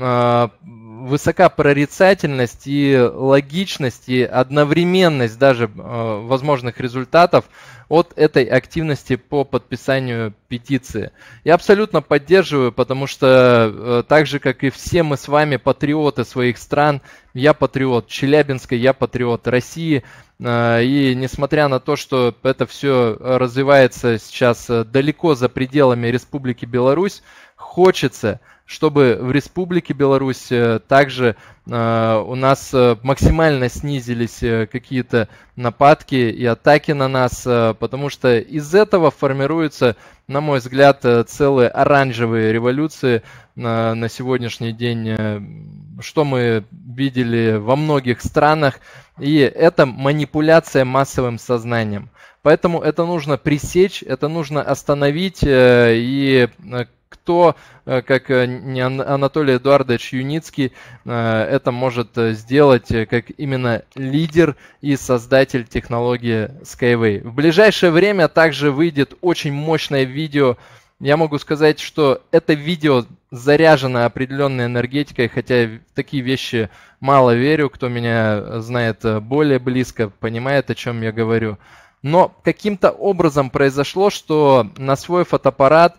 высока прорицательность и логичность, и одновременность даже возможных результатов от этой активности по подписанию петиции. Я абсолютно поддерживаю, потому что так же, как и все мы с вами патриоты своих стран, я патриот Челябинска, я патриот России, и несмотря на то, что это все развивается сейчас далеко за пределами Республики Беларусь, хочется, чтобы в Республике Беларусь также у нас максимально снизились какие-то нападки и атаки на нас, потому что из этого формируются, на мой взгляд, целые оранжевые революции на сегодняшний день, что мы видели во многих странах, и это манипуляция массовым сознанием. Поэтому это нужно пресечь, это нужно остановить, и кто, как не Анатолий Эдуардович Юницкий, это может сделать как именно лидер и создатель технологии Skyway. В ближайшее время также выйдет очень мощное видео. Я могу сказать, что это видео заряжено определенной энергетикой, хотя в такие вещи мало верю. Кто меня знает более близко, понимает, о чем я говорю. Но каким-то образом произошло, что на свой фотоаппарат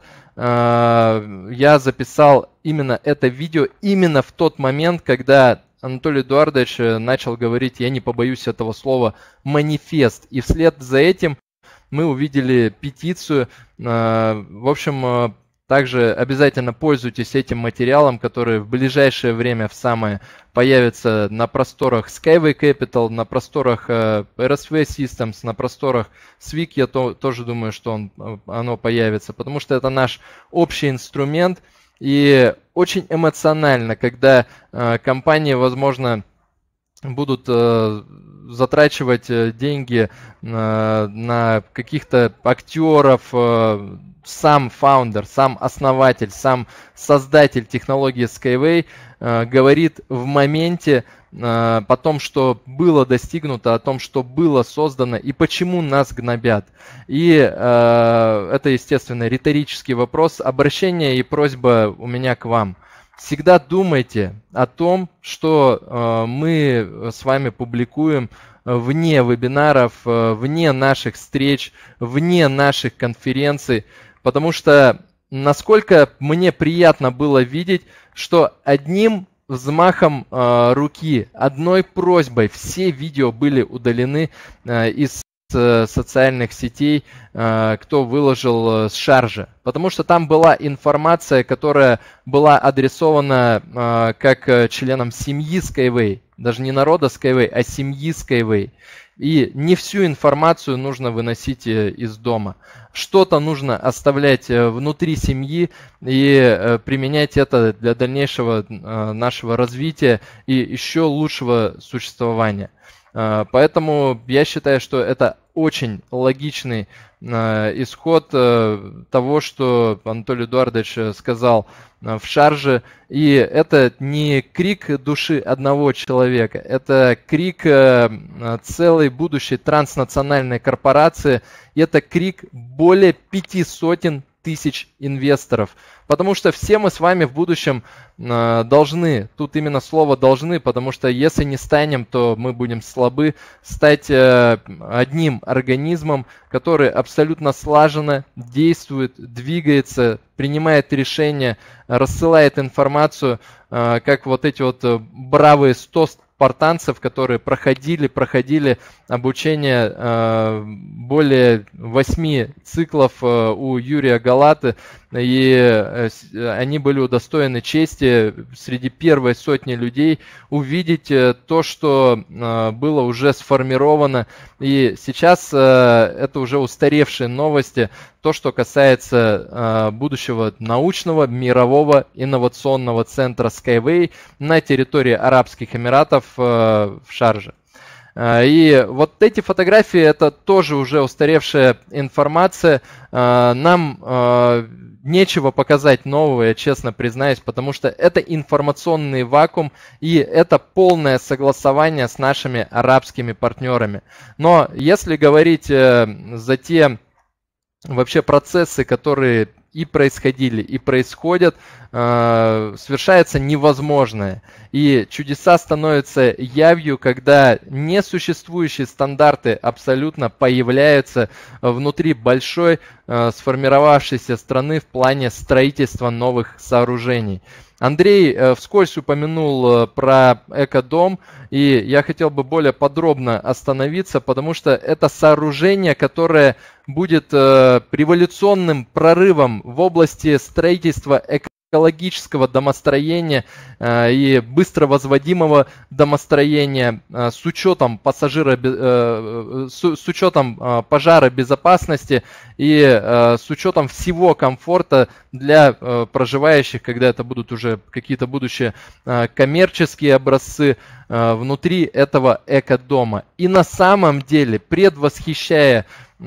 я записал именно это видео именно в тот момент, когда Анатолий Эдуардович начал говорить, я не побоюсь этого слова, манифест. И вслед за этим мы увидели петицию. В общем, также обязательно пользуйтесь этим материалом, который в ближайшее время появится на просторах Skyway Capital, на просторах RSV Systems, на просторах SWIC. Я тоже думаю, что оно появится, потому что это наш общий инструмент. И очень эмоционально, когда компании, возможно, будут затрачивать деньги на каких-то актеров, сам фаундер, сам основатель, сам создатель технологии Skyway говорит в моменте о том, что было достигнуто, о том, что было создано и почему нас гнобят. И это, естественно, риторический вопрос, обращение и просьба у меня к вам. Всегда думайте о том, что мы с вами публикуем вне вебинаров, вне наших встреч, вне наших конференций, потому что насколько мне приятно было видеть, что одним взмахом руки, одной просьбой все видео были удалены из социальных сетей, кто выложил с шаржа. Потому что там была информация, которая была адресована как членам семьи Skyway, даже не народа Skyway, а семьи Skyway. И не всю информацию нужно выносить из дома. Что-то нужно оставлять внутри семьи и применять это для дальнейшего нашего развития и еще лучшего существования. Поэтому я считаю, что это очень логичный исход того, что Анатолий Эдуардович сказал в шарже. И это не крик души одного человека, это крик целой будущей транснациональной корпорации, и это крик более 500 тысяч инвесторов. Потому что все мы с вами в будущем должны, тут именно слово должны, потому что если не станем, то мы будем слабы, стать одним организмом, который абсолютно слаженно действует, двигается, принимает решения, рассылает информацию, как вот эти вот бравые 100 спартанцев, которые проходили обучение более 8 циклов у Юрия Галаты, и они были удостоены чести среди первой сотни людей увидеть то, что было уже сформировано. И сейчас это уже устаревшие новости, то, что касается будущего научного, мирового, инновационного центра Skyway на территории Арабских Эмиратов в Шарже. И вот эти фотографии, это тоже уже устаревшая информация. Нам нечего показать нового, я честно признаюсь, потому что это информационный вакуум и это полное согласование с нашими арабскими партнерами. Но если говорить за те вообще процессы, которые и происходили, и происходят, совершается невозможное. И чудеса становятся явью, когда несуществующие стандарты абсолютно появляются внутри большой сформировавшейся страны в плане строительства новых сооружений. Андрей вскользь упомянул про экодом, и я хотел бы более подробно остановиться, потому что это сооружение, которое будет революционным прорывом в области строительства экологического домостроения и быстро возводимого домостроения с учетом с учетом пожаробезопасности и с учетом всего комфорта для проживающих, когда это будут уже какие-то будущие коммерческие образцы внутри этого экодома. И на самом деле, предвосхищая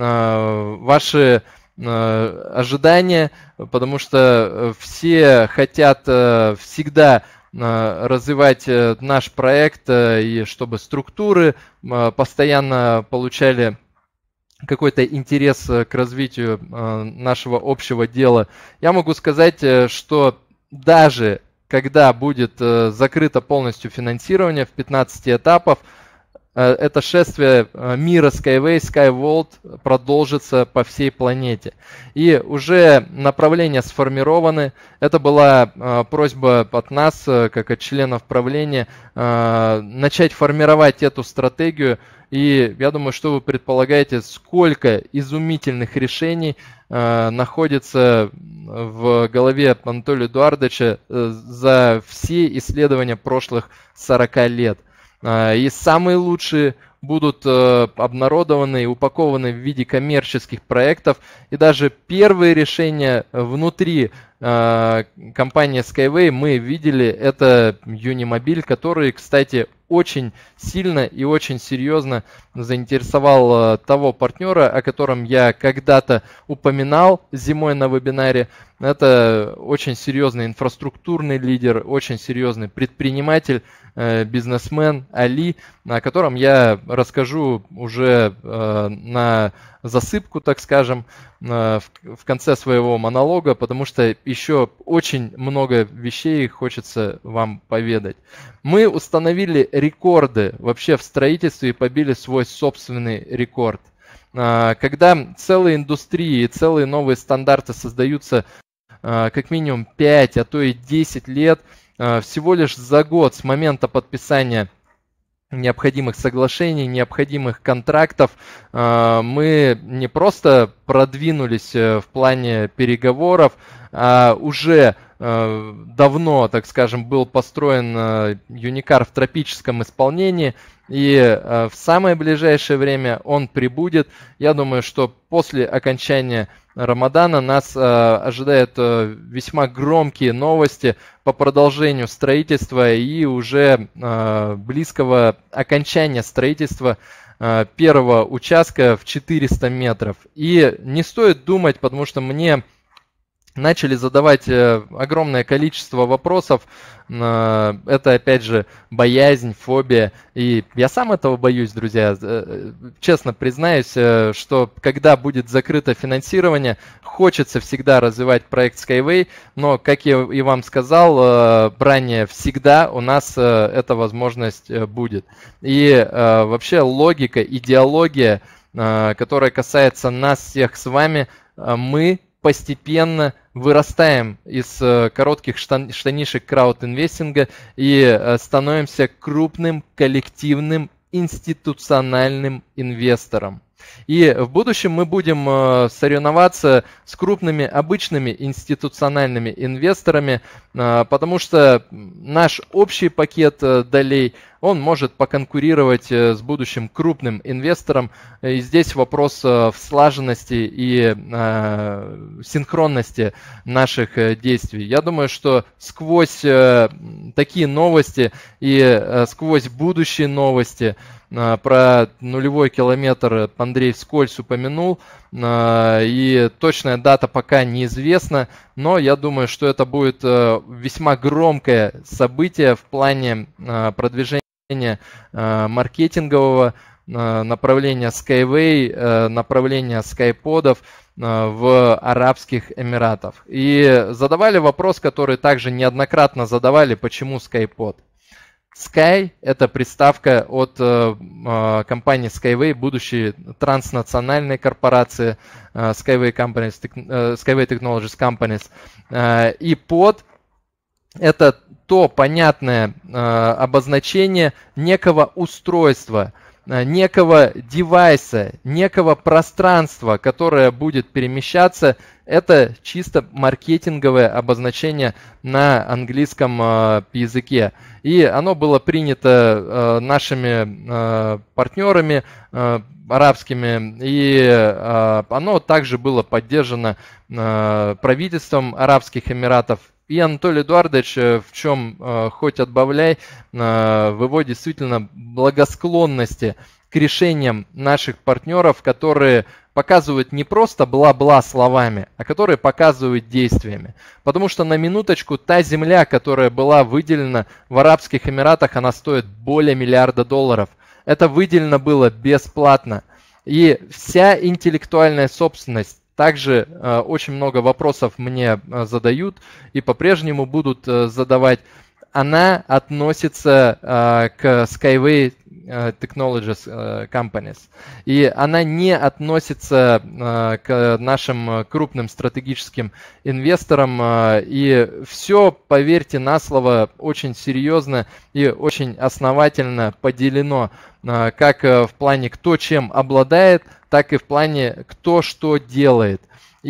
ваши ожидания, потому что все хотят всегда развивать наш проект, и чтобы структуры постоянно получали какой-то интерес к развитию нашего общего дела. Я могу сказать, что даже когда будет закрыто полностью финансирование в 15 этапов, это шествие мира Skyway, SkyWorld продолжится по всей планете. И уже направления сформированы. Это была просьба от нас, как от членов правления, начать формировать эту стратегию. И я думаю, что вы предполагаете, сколько изумительных решений находится в голове Анатолия Эдуардовича за все исследования прошлых 40 лет. И самые лучшие будут обнародованы и упакованы в виде коммерческих проектов. И даже первые решения внутри компании Skyway мы видели, это Unimobile, который, кстати, очень сильно и очень серьезно заинтересовал того партнера, о котором я когда-то упоминал зимой на вебинаре. Это очень серьезный инфраструктурный лидер, очень серьезный предприниматель, бизнесмен Али, о котором я расскажу уже на засыпку, так скажем, в конце своего монолога, потому что еще очень много вещей хочется вам поведать. Мы установили рекорды вообще в строительстве и побили свой собственный рекорд. Когда целые индустрии, целые новые стандарты создаются как минимум 5, а то и 10 лет, всего лишь за год с момента подписания необходимых соглашений, необходимых контрактов, мы не просто продвинулись в плане переговоров, а уже давно, так скажем, был построен Юникар в тропическом исполнении, и в самое ближайшее время он прибудет. Я думаю, что после окончания Рамадана нас ожидают весьма громкие новости по продолжению строительства и уже близкого окончания строительства первого участка в 400 метров. И не стоит думать, потому что мне начали задавать огромное количество вопросов. Это, опять же, боязнь, фобия. И я сам этого боюсь, друзья. Честно признаюсь, что когда будет закрыто финансирование, хочется всегда развивать проект Skyway, но, как я и вам сказал ранее, всегда у нас эта возможность будет. И вообще логика, идеология, которая касается нас всех с вами, мы постепенно вырастаем из коротких штанишек краудинвестинга и становимся крупным коллективным институциональным инвестором. И в будущем мы будем соревноваться с крупными обычными институциональными инвесторами, потому что наш общий пакет долей, он может поконкурировать с будущим крупным инвестором. И здесь вопрос в слаженности и синхронности наших действий. Я думаю, что сквозь такие новости и сквозь будущие новости, про нулевой километр Андрей вскользь упомянул, и точная дата пока неизвестна, но я думаю, что это будет весьма громкое событие в плане продвижения маркетингового направления Skyway, направления SkyPod'ов в Арабских Эмиратах. И задавали вопрос, который также неоднократно задавали, почему SkyPod. Sky – это приставка от компании Skyway, будущей транснациональной корпорации Skyway Technologies Companies. И под – это то понятное обозначение некого устройства, некого девайса, некого пространства, которое будет перемещаться. Это чисто маркетинговое обозначение на английском языке. И оно было принято нашими партнерами арабскими, и оно также было поддержано правительством Арабских Эмиратов. И, Анатолий Эдуардович, в чем хоть отбавляй, в его действительно благосклонности к решениям наших партнеров, которые показывают не просто бла-бла словами, а которые показывают действиями. Потому что на минуточку та земля, которая была выделена в Арабских Эмиратах, она стоит более $1 миллиарда. Это выделено было бесплатно. И вся интеллектуальная собственность, также очень много вопросов мне задают и по-прежнему будут задавать. Она относится к Skyway Technologies Companies. И она не относится к нашим крупным стратегическим инвесторам. И все, поверьте на слово, очень серьезно и очень основательно поделено как в плане кто чем обладает, так и в плане кто что делает.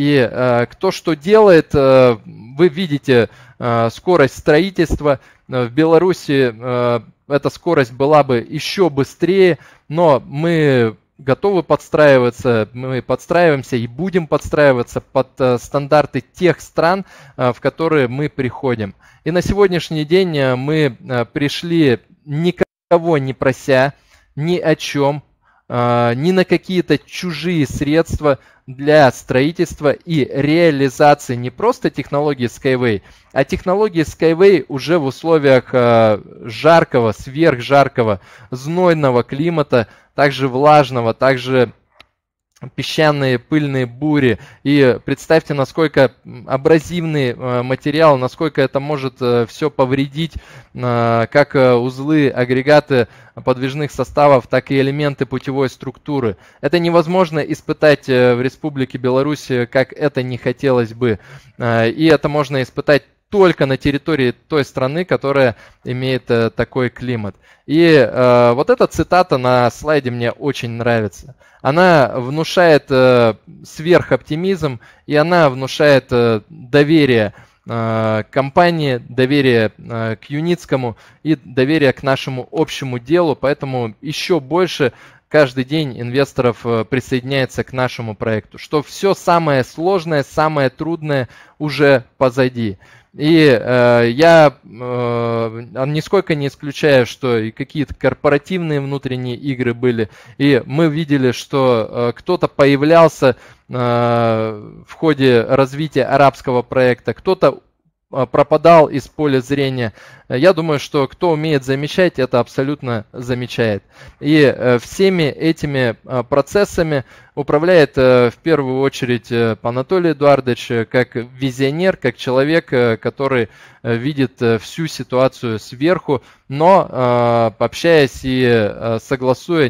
И кто что делает, вы видите скорость строительства. В Беларуси эта скорость была бы еще быстрее, но мы готовы подстраиваться, мы подстраиваемся и будем подстраиваться под стандарты тех стран, в которые мы приходим. И на сегодняшний день мы пришли никого не прося, ни о чем, ни на какие-то чужие средства для строительства и реализации не просто технологии Skyway, а технологии Skyway уже в условиях жаркого, сверхжаркого, знойного климата, также влажного, также песчаные, пыльные бури. И представьте, насколько абразивный материал, насколько это может все повредить, как узлы, агрегаты подвижных составов, так и элементы путевой структуры. Это невозможно испытать в Республике Беларусь, как это не хотелось бы. И это можно испытать только на территории той страны, которая имеет такой климат. И вот эта цитата на слайде мне очень нравится. Она внушает сверхоптимизм, и она внушает доверие компании, доверие к Юницкому и доверие к нашему общему делу. Поэтому еще больше каждый день инвесторов присоединяется к нашему проекту, что все самое сложное, самое трудное уже позади. И я нисколько не исключаю, что и какие-то корпоративные внутренние игры были. И мы видели, что кто-то появлялся в ходе развития арабского проекта, кто-то пропадал из поля зрения. Я думаю, что кто умеет замечать, это абсолютно замечает. И всеми этими процессами управляет в первую очередь Анатолий Эдуардович как визионер, как человек, который видит всю ситуацию сверху, но общаясь и согласуя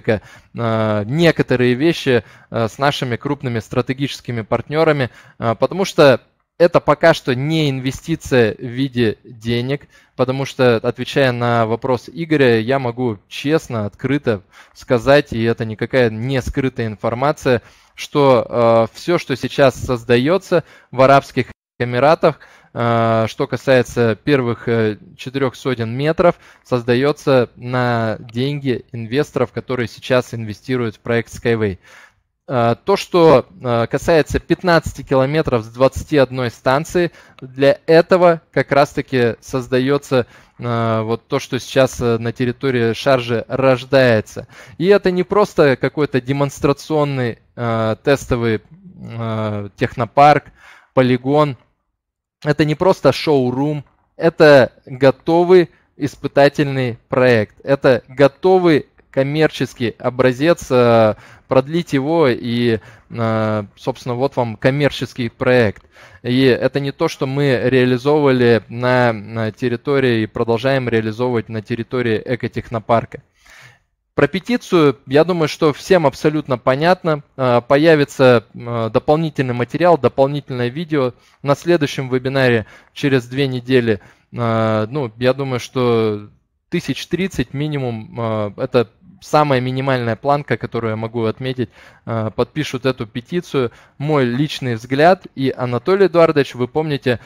некоторые вещи с нашими крупными стратегическими партнерами, потому что это пока что не инвестиция в виде денег, потому что, отвечая на вопрос Игоря, я могу честно, открыто сказать, и это никакая не скрытая информация, что все, что сейчас создается в Арабских Эмиратах, что касается первых 400 метров, создается на деньги инвесторов, которые сейчас инвестируют в проект Skyway. То, что касается 15 километров с 21 станции, для этого как раз-таки создается вот то, что сейчас на территории Шаржи рождается. И это не просто какой-то демонстрационный тестовый технопарк, полигон, это не просто шоу-рум, это готовый испытательный проект, это готовый коммерческий образец, продлить его и, собственно, вот вам коммерческий проект. И это не то, что мы реализовывали на территории и продолжаем реализовывать на территории экотехнопарка. Про петицию, я думаю, что всем абсолютно понятно. Появится дополнительный материал, дополнительное видео на следующем вебинаре через 2 недели. Ну, я думаю, что 1030 минимум, это самая минимальная планка, которую я могу отметить, подпишут эту петицию. Мой личный взгляд. И Анатолий Эдуардович, вы помните,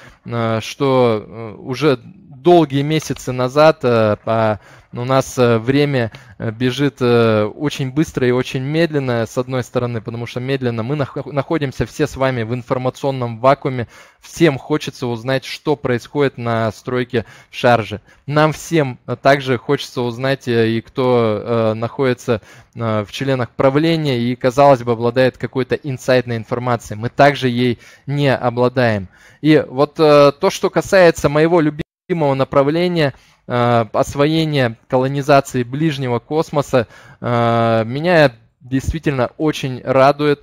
что уже долгие месяцы назад у нас время бежит очень быстро и очень медленно, с одной стороны, потому что медленно мы находимся все с вами в информационном вакууме, всем хочется узнать, что происходит на стройке в Шарже. Нам всем также хочется узнать, и кто находится в членах правления и, казалось бы, обладает какой-то инсайдной информацией. Мы также ей не обладаем. И вот то, что касается моего любимого направления, освоения колонизации ближнего космоса, меня действительно очень радует.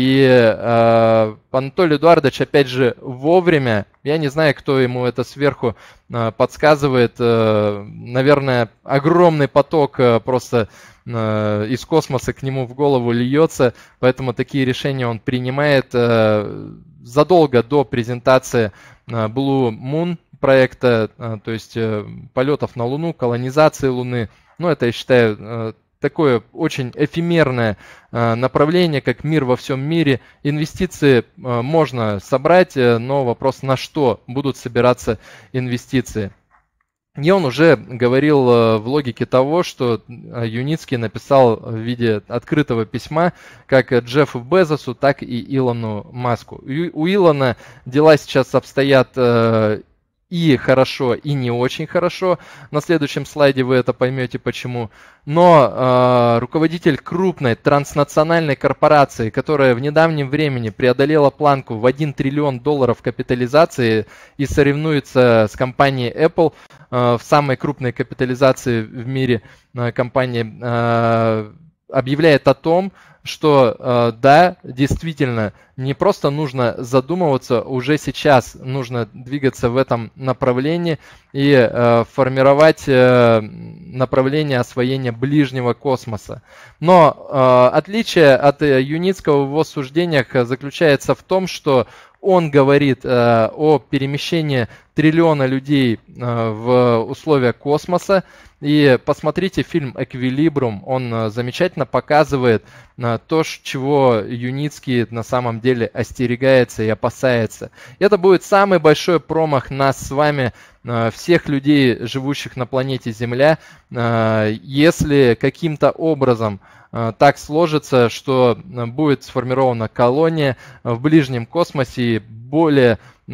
И Анатолий Эдуардович, опять же, вовремя, я не знаю, кто ему это сверху подсказывает, наверное, огромный поток просто из космоса к нему в голову льется, поэтому такие решения он принимает задолго до презентации Blue Moon проекта, то есть полетов на Луну, колонизации Луны. Ну, это, я считаю, такое очень эфемерное направление, как мир во всем мире. Инвестиции можно собрать, но вопрос, на что будут собираться инвестиции. И он уже говорил в логике того, что Юницкий написал в виде открытого письма как Джеффу Безосу, так и Илону Маску. У Илона дела сейчас обстоят и хорошо, и не очень хорошо. На следующем слайде вы это поймете почему. Но руководитель крупной транснациональной корпорации, которая в недавнем времени преодолела планку в $1 триллион капитализации и соревнуется с компанией Apple в самой крупной капитализации в мире компании, объявляет о том, что да, действительно, не просто нужно задумываться, уже сейчас нужно двигаться в этом направлении и формировать направление освоения ближнего космоса. Но отличие от Юницкого в его суждениях заключается в том, что он говорит о перемещении триллиона людей в условиях космоса. И посмотрите фильм «Эквилибрум», он замечательно показывает то, чего Юницкий на самом деле остерегается и опасается. Это будет самый большой промах нас с вами, всех людей, живущих на планете Земля, если каким-то образом так сложится, что будет сформирована колония в ближнем космосе, и более 6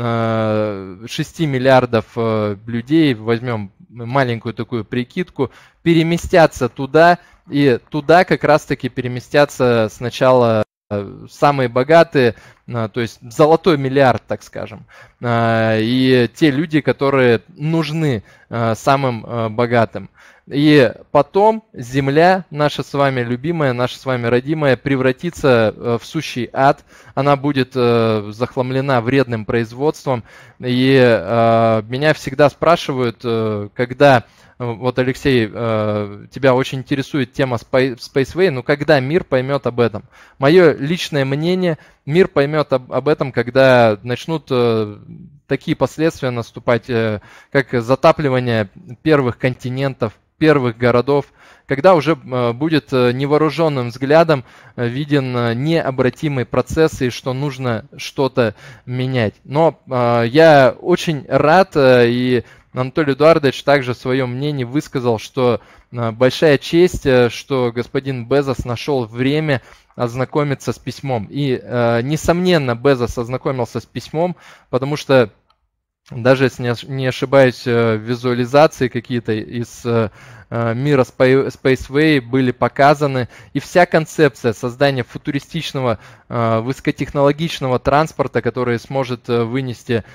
миллиардов людей, возьмем маленькую такую прикидку, переместятся туда, и туда как раз-таки переместятся сначала самые богатые, то есть золотой миллиард, так скажем, и те люди, которые нужны самым богатым. И потом Земля, наша с вами любимая, наша с вами родимая, превратится в сущий ад. Она будет захламлена вредным производством. И меня всегда спрашивают, когда... Вот, Алексей, тебя очень интересует тема Spaceway, но когда мир поймет об этом? Мое личное мнение, мир поймет об этом, когда начнут такие последствия наступать, как затапливание первых континентов, первых городов, когда уже будет невооруженным взглядом виден необратимый процесс и что нужно что-то менять. Но я очень рад, и Анатолий Эдуардович также свое мнение высказал, что большая честь, что господин Безос нашел время ознакомиться с письмом. И, несомненно, Безос ознакомился с письмом, потому что, даже если не ошибаюсь, визуализации какие-то из мира Spaceway были показаны, и вся концепция создания футуристичного высокотехнологичного транспорта, который сможет вынести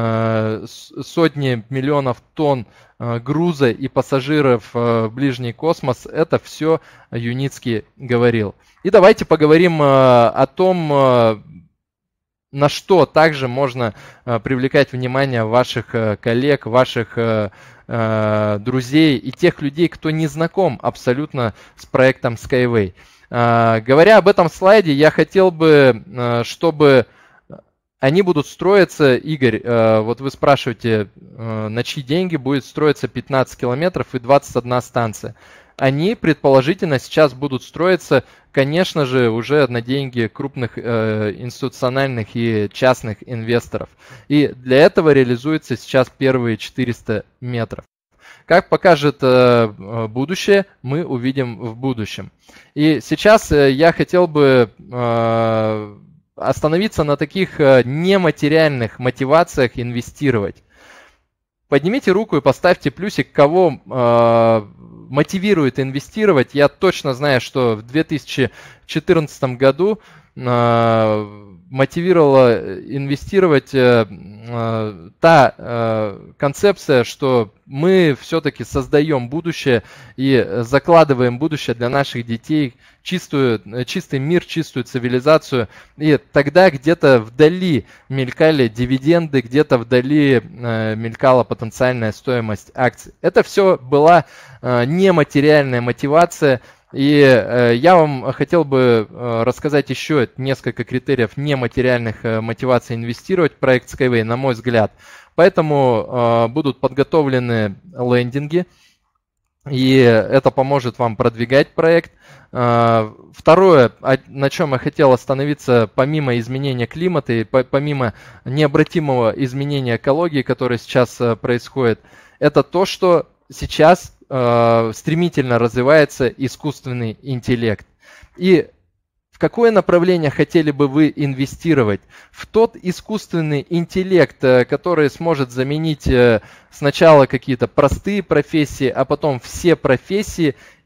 сотни миллионов тонн груза и пассажиров в ближний космос, это все Юницкий говорил. И давайте поговорим о том, на что также можно привлекать внимание ваших коллег, ваших друзей и тех людей, кто не знаком абсолютно с проектом Skyway. Говоря об этом слайде, я хотел бы, чтобы они будут строиться, Игорь, вот вы спрашиваете, на чьи деньги будет строиться 15 километров и 21 станция. Они, предположительно, сейчас будут строиться, конечно же, уже на деньги крупных институциональных и частных инвесторов. И для этого реализуются сейчас первые 400 метров. Как покажет будущее, мы увидим в будущем. И сейчас я хотел бы остановиться на таких нематериальных мотивациях инвестировать. Поднимите руку и поставьте плюсик, кого мотивирует инвестировать. Я точно знаю, что в 2014 году мотивировала инвестировать та концепция, что мы все-таки создаем будущее и закладываем будущее для наших детей, чистый мир, чистую цивилизацию. И тогда где-то вдали мелькали дивиденды, где-то вдали мелькала потенциальная стоимость акций. Это все была нематериальная мотивация. И я вам хотел бы рассказать еще несколько критериев нематериальных мотиваций инвестировать в проект Skyway, на мой взгляд. Поэтому будут подготовлены лендинги, и это поможет вам продвигать проект. Второе, на чем я хотел остановиться, помимо изменения климата и помимо необратимого изменения экологии, которое сейчас происходит, это то, что сейчас стремительно развивается искусственный интеллект. И в какое направление хотели бы вы инвестировать? В тот искусственный интеллект, который сможет заменить сначала какие-то простые профессии, а потом все профессии,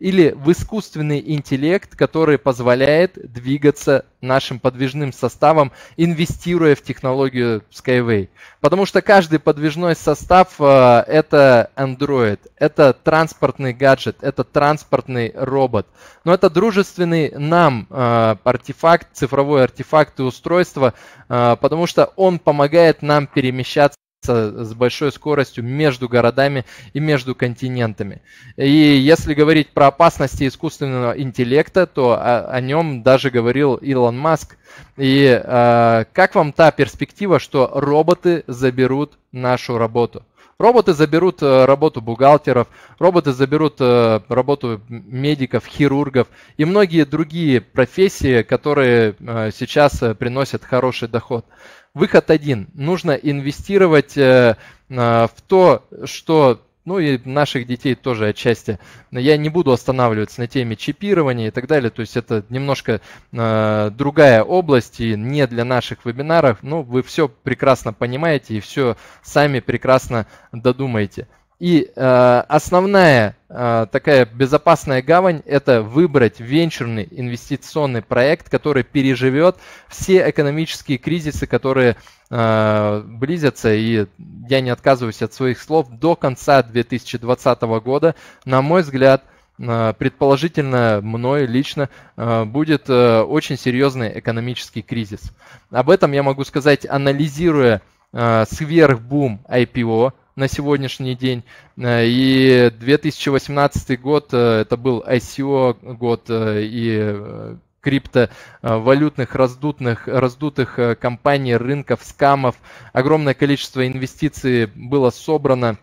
или в искусственный интеллект, который позволяет двигаться нашим подвижным составом, инвестируя в технологию Skyway. Потому что каждый подвижной состав это Android, это транспортный гаджет, это транспортный робот. Но это дружественный нам артефакт, цифровой артефакт и устройство, потому что он помогает нам перемещаться с большой скоростью между городами и между континентами. И если говорить про опасности искусственного интеллекта, то о нем даже говорил Илон Маск. И как вам та перспектива, что роботы заберут нашу работу? Роботы заберут работу бухгалтеров, роботы заберут работу медиков, хирургов и многие другие профессии, которые сейчас приносят хороший доход. Выход один. Нужно инвестировать в то, что, ну и наших детей тоже отчасти. Я не буду останавливаться на теме чипирования и так далее. То есть это немножко другая область и не для наших вебинаров. Но вы все прекрасно понимаете и все сами прекрасно додумаете. И основная такая безопасная гавань – это выбрать венчурный инвестиционный проект, который переживет все экономические кризисы, которые близятся. И я не отказываюсь от своих слов, до конца 2020 года, на мой взгляд, предположительно мной лично, будет очень серьезный экономический кризис. Об этом я могу сказать, анализируя сверхбум IPO на сегодняшний день. И 2018 год это был ICO год и криптовалютных раздутых компаний, рынков, скамов. Огромное количество инвестиций было собрано.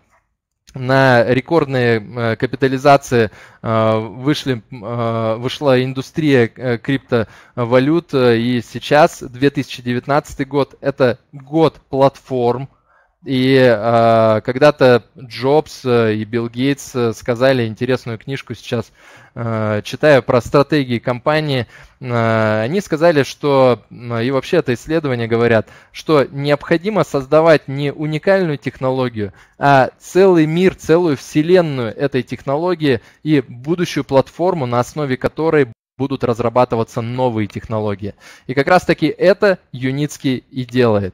На рекордные капитализации вышла индустрия криптовалют, и сейчас 2019 год – это год платформ. И когда-то Джобс и Билл Гейтс сказали интересную книжку, сейчас читаю, про стратегии компании. Они сказали, что, и вообще это исследования говорят, что необходимо создавать не уникальную технологию, а целый мир, целую вселенную этой технологии и будущую платформу, на основе которой будут разрабатываться новые технологии. И как раз таки это Юницкий и делает.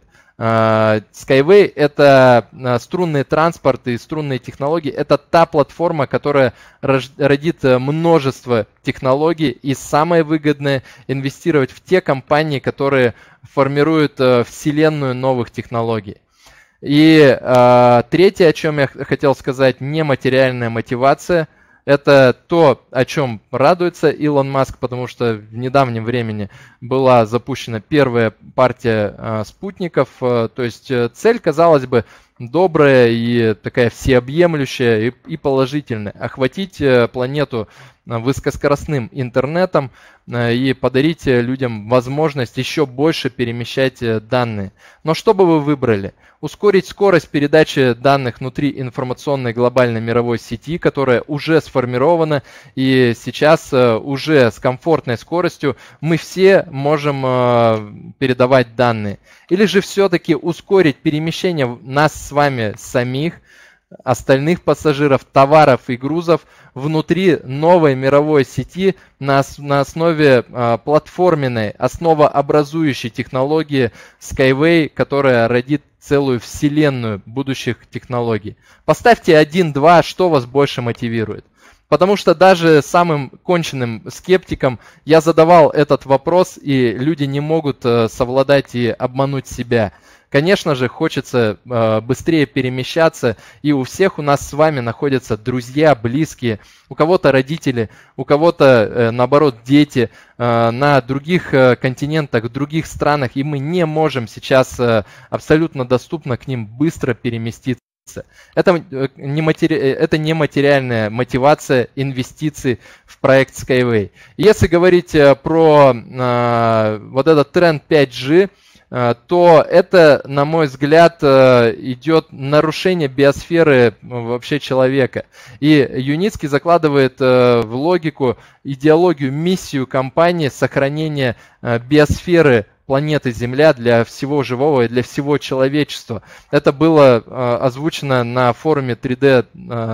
Skyway – это струнный транспорт и струнные технологии. Это та платформа, которая родит множество технологий. И самое выгодное – инвестировать в те компании, которые формируют вселенную новых технологий. И третье, о чем я хотел сказать, нематериальная мотивация. Это то, о чем радуется Илон Маск, потому что в недавнем времени была запущена первая партия спутников. То есть цель, казалось бы, добрая и такая всеобъемлющая и положительная. Охватить планету высокоскоростным интернетом и подарить людям возможность еще больше перемещать данные. Но что бы вы выбрали? Ускорить скорость передачи данных внутри информационной глобальной мировой сети, которая уже сформирована, и сейчас уже с комфортной скоростью мы все можем передавать данные. Или же все-таки ускорить перемещение нас с вами самих, остальных пассажиров, товаров и грузов внутри новой мировой сети на основе платформенной, основообразующей технологии Skyway, которая родит целую вселенную будущих технологий. Поставьте 1-2, что вас больше мотивирует. Потому что даже самым конченным скептикам я задавал этот вопрос, и люди не могут совладать и обмануть себя. Конечно же, хочется быстрее перемещаться, и у всех у нас с вами находятся друзья, близкие, у кого-то родители, у кого-то, наоборот, дети на других континентах, в других странах, и мы не можем сейчас абсолютно доступно к ним быстро переместиться. Это нематериальная мотивация инвестиций в проект Skyway. Если говорить про вот этот тренд 5G, то это, на мой взгляд, идет нарушение биосферы вообще человека. И Юницкий закладывает в логику, идеологию, миссию компании сохранения биосферы планеты Земля, для всего живого и для всего человечества. Это было озвучено на форуме 3D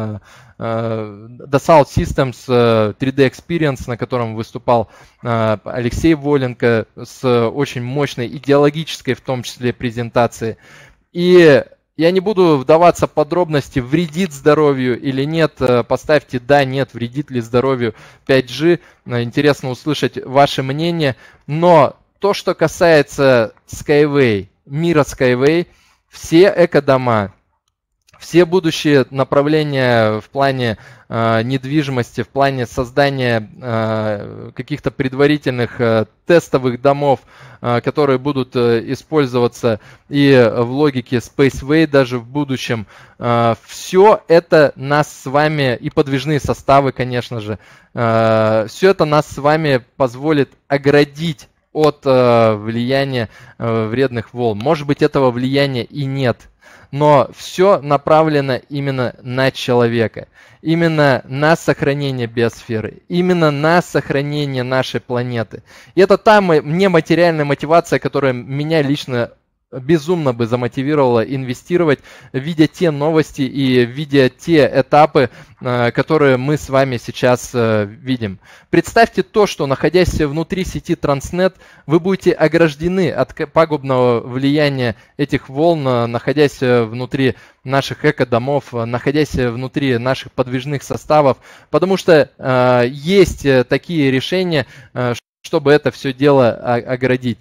Dassault Systems 3D Experience, на котором выступал Алексей Воленко с очень мощной идеологической, в том числе, презентацией. И я не буду вдаваться в подробности, вредит здоровью или нет. Поставьте да, нет, вредит ли здоровью 5G. Интересно услышать ваше мнение. Но то, что касается Skyway, мира Skyway, все экодома, все будущие направления в плане недвижимости, в плане создания каких-то предварительных тестовых домов, которые будут использоваться и в логике Spaceway даже в будущем, все это нас с вами, и подвижные составы, конечно же, все это нас с вами позволит оградить от влияния вредных волн. Может быть, этого влияния и нет. Но все направлено именно на человека, именно на сохранение биосферы, именно на сохранение нашей планеты. И это та нематериальная мотивация, которая меня лично безумно бы замотивировала инвестировать, видя те новости и видя те этапы, которые мы с вами сейчас видим. Представьте то, что, находясь внутри сети Transnet, вы будете ограждены от пагубного влияния этих волн, находясь внутри наших экодомов, находясь внутри наших подвижных составов, потому что есть такие решения, чтобы это все дело оградить.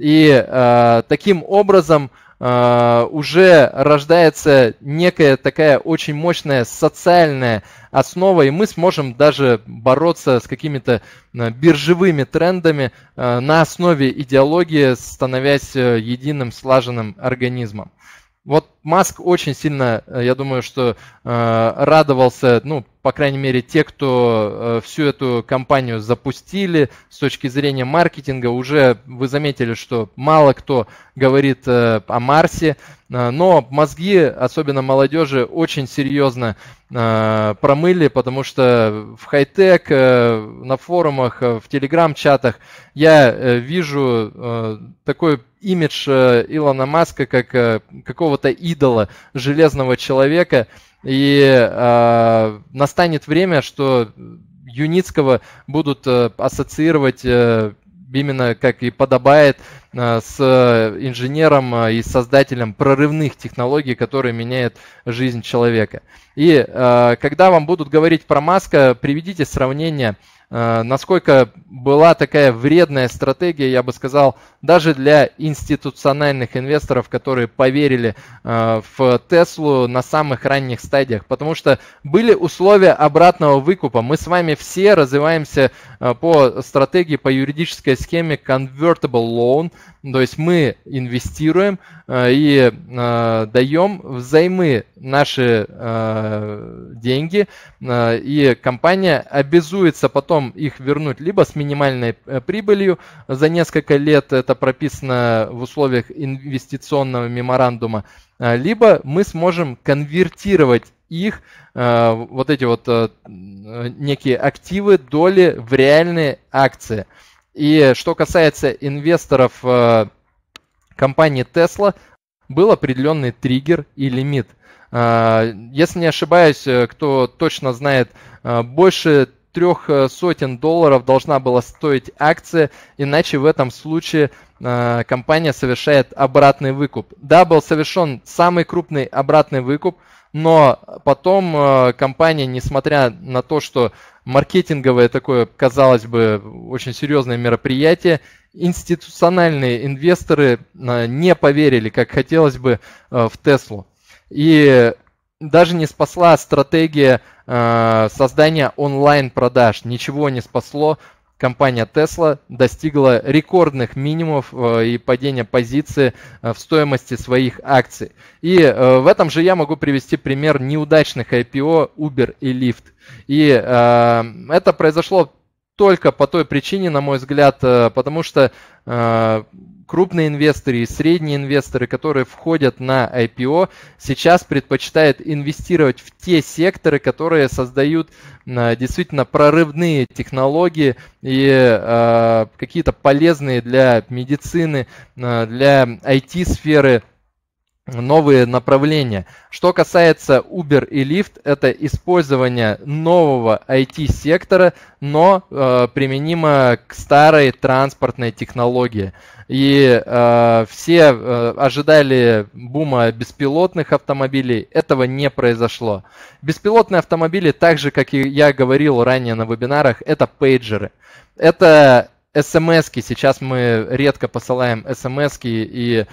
И таким образом уже рождается некая такая очень мощная социальная основа, и мы сможем даже бороться с какими-то биржевыми трендами на основе идеологии, становясь единым слаженным организмом. Вот Маск очень сильно, я думаю, что радовался, ну, по крайней мере, те, кто всю эту кампанию запустили с точки зрения маркетинга. Уже вы заметили, что мало кто говорит о Марсе, но мозги, особенно молодежи, очень серьезно промыли, потому что в хай-тек, на форумах, в телеграм-чатах я вижу такой имидж Илона Маска как какого-то идола, железного человека. И настанет время, что Юницкого будут ассоциировать именно как и подобает с инженером и создателем прорывных технологий, которые меняют жизнь человека. И когда вам будут говорить про Маска, приведите сравнение, насколько была такая вредная стратегия, я бы сказал, даже для институциональных инвесторов, которые поверили в Теслу на самых ранних стадиях, потому что были условия обратного выкупа. Мы с вами все развиваемся по стратегии, по юридической схеме Convertible Loan, то есть мы инвестируем и даем взаймы наши деньги, и компания обязуется потом их вернуть либо с минимальной прибылью за несколько лет, это прописано в условиях инвестиционного меморандума, либо мы сможем конвертировать их, вот эти вот некие активы, доли в реальные акции. И что касается инвесторов компании Tesla, был определенный триггер и лимит. Если не ошибаюсь, кто точно знает, больше $300 должна была стоить акция, иначе в этом случае компания совершает обратный выкуп. Да, был совершен самый крупный обратный выкуп, но потом компания, несмотря на то, что маркетинговое такое, казалось бы, очень серьезное мероприятие, институциональные инвесторы не поверили, как хотелось бы, в Теслу. И даже не спасла стратегия создания онлайн-продаж. Ничего не спасло. Компания Tesla достигла рекордных минимумов и падения позиции в стоимости своих акций. И в этом же я могу привести пример неудачных IPO Uber и Lyft. И это произошло только по той причине, на мой взгляд, потому что крупные инвесторы и средние инвесторы, которые входят на IPO, сейчас предпочитают инвестировать в те секторы, которые создают действительно прорывные технологии и какие-то полезные для медицины, для IT-сферы новые направления. Что касается Uber и Lyft, это использование нового IT-сектора, но применимо к старой транспортной технологии. И все ожидали бума беспилотных автомобилей, этого не произошло. Беспилотные автомобили, так же, как и я говорил ранее на вебинарах, это пейджеры. Это СМС-ки, сейчас мы редко посылаем СМС-ки и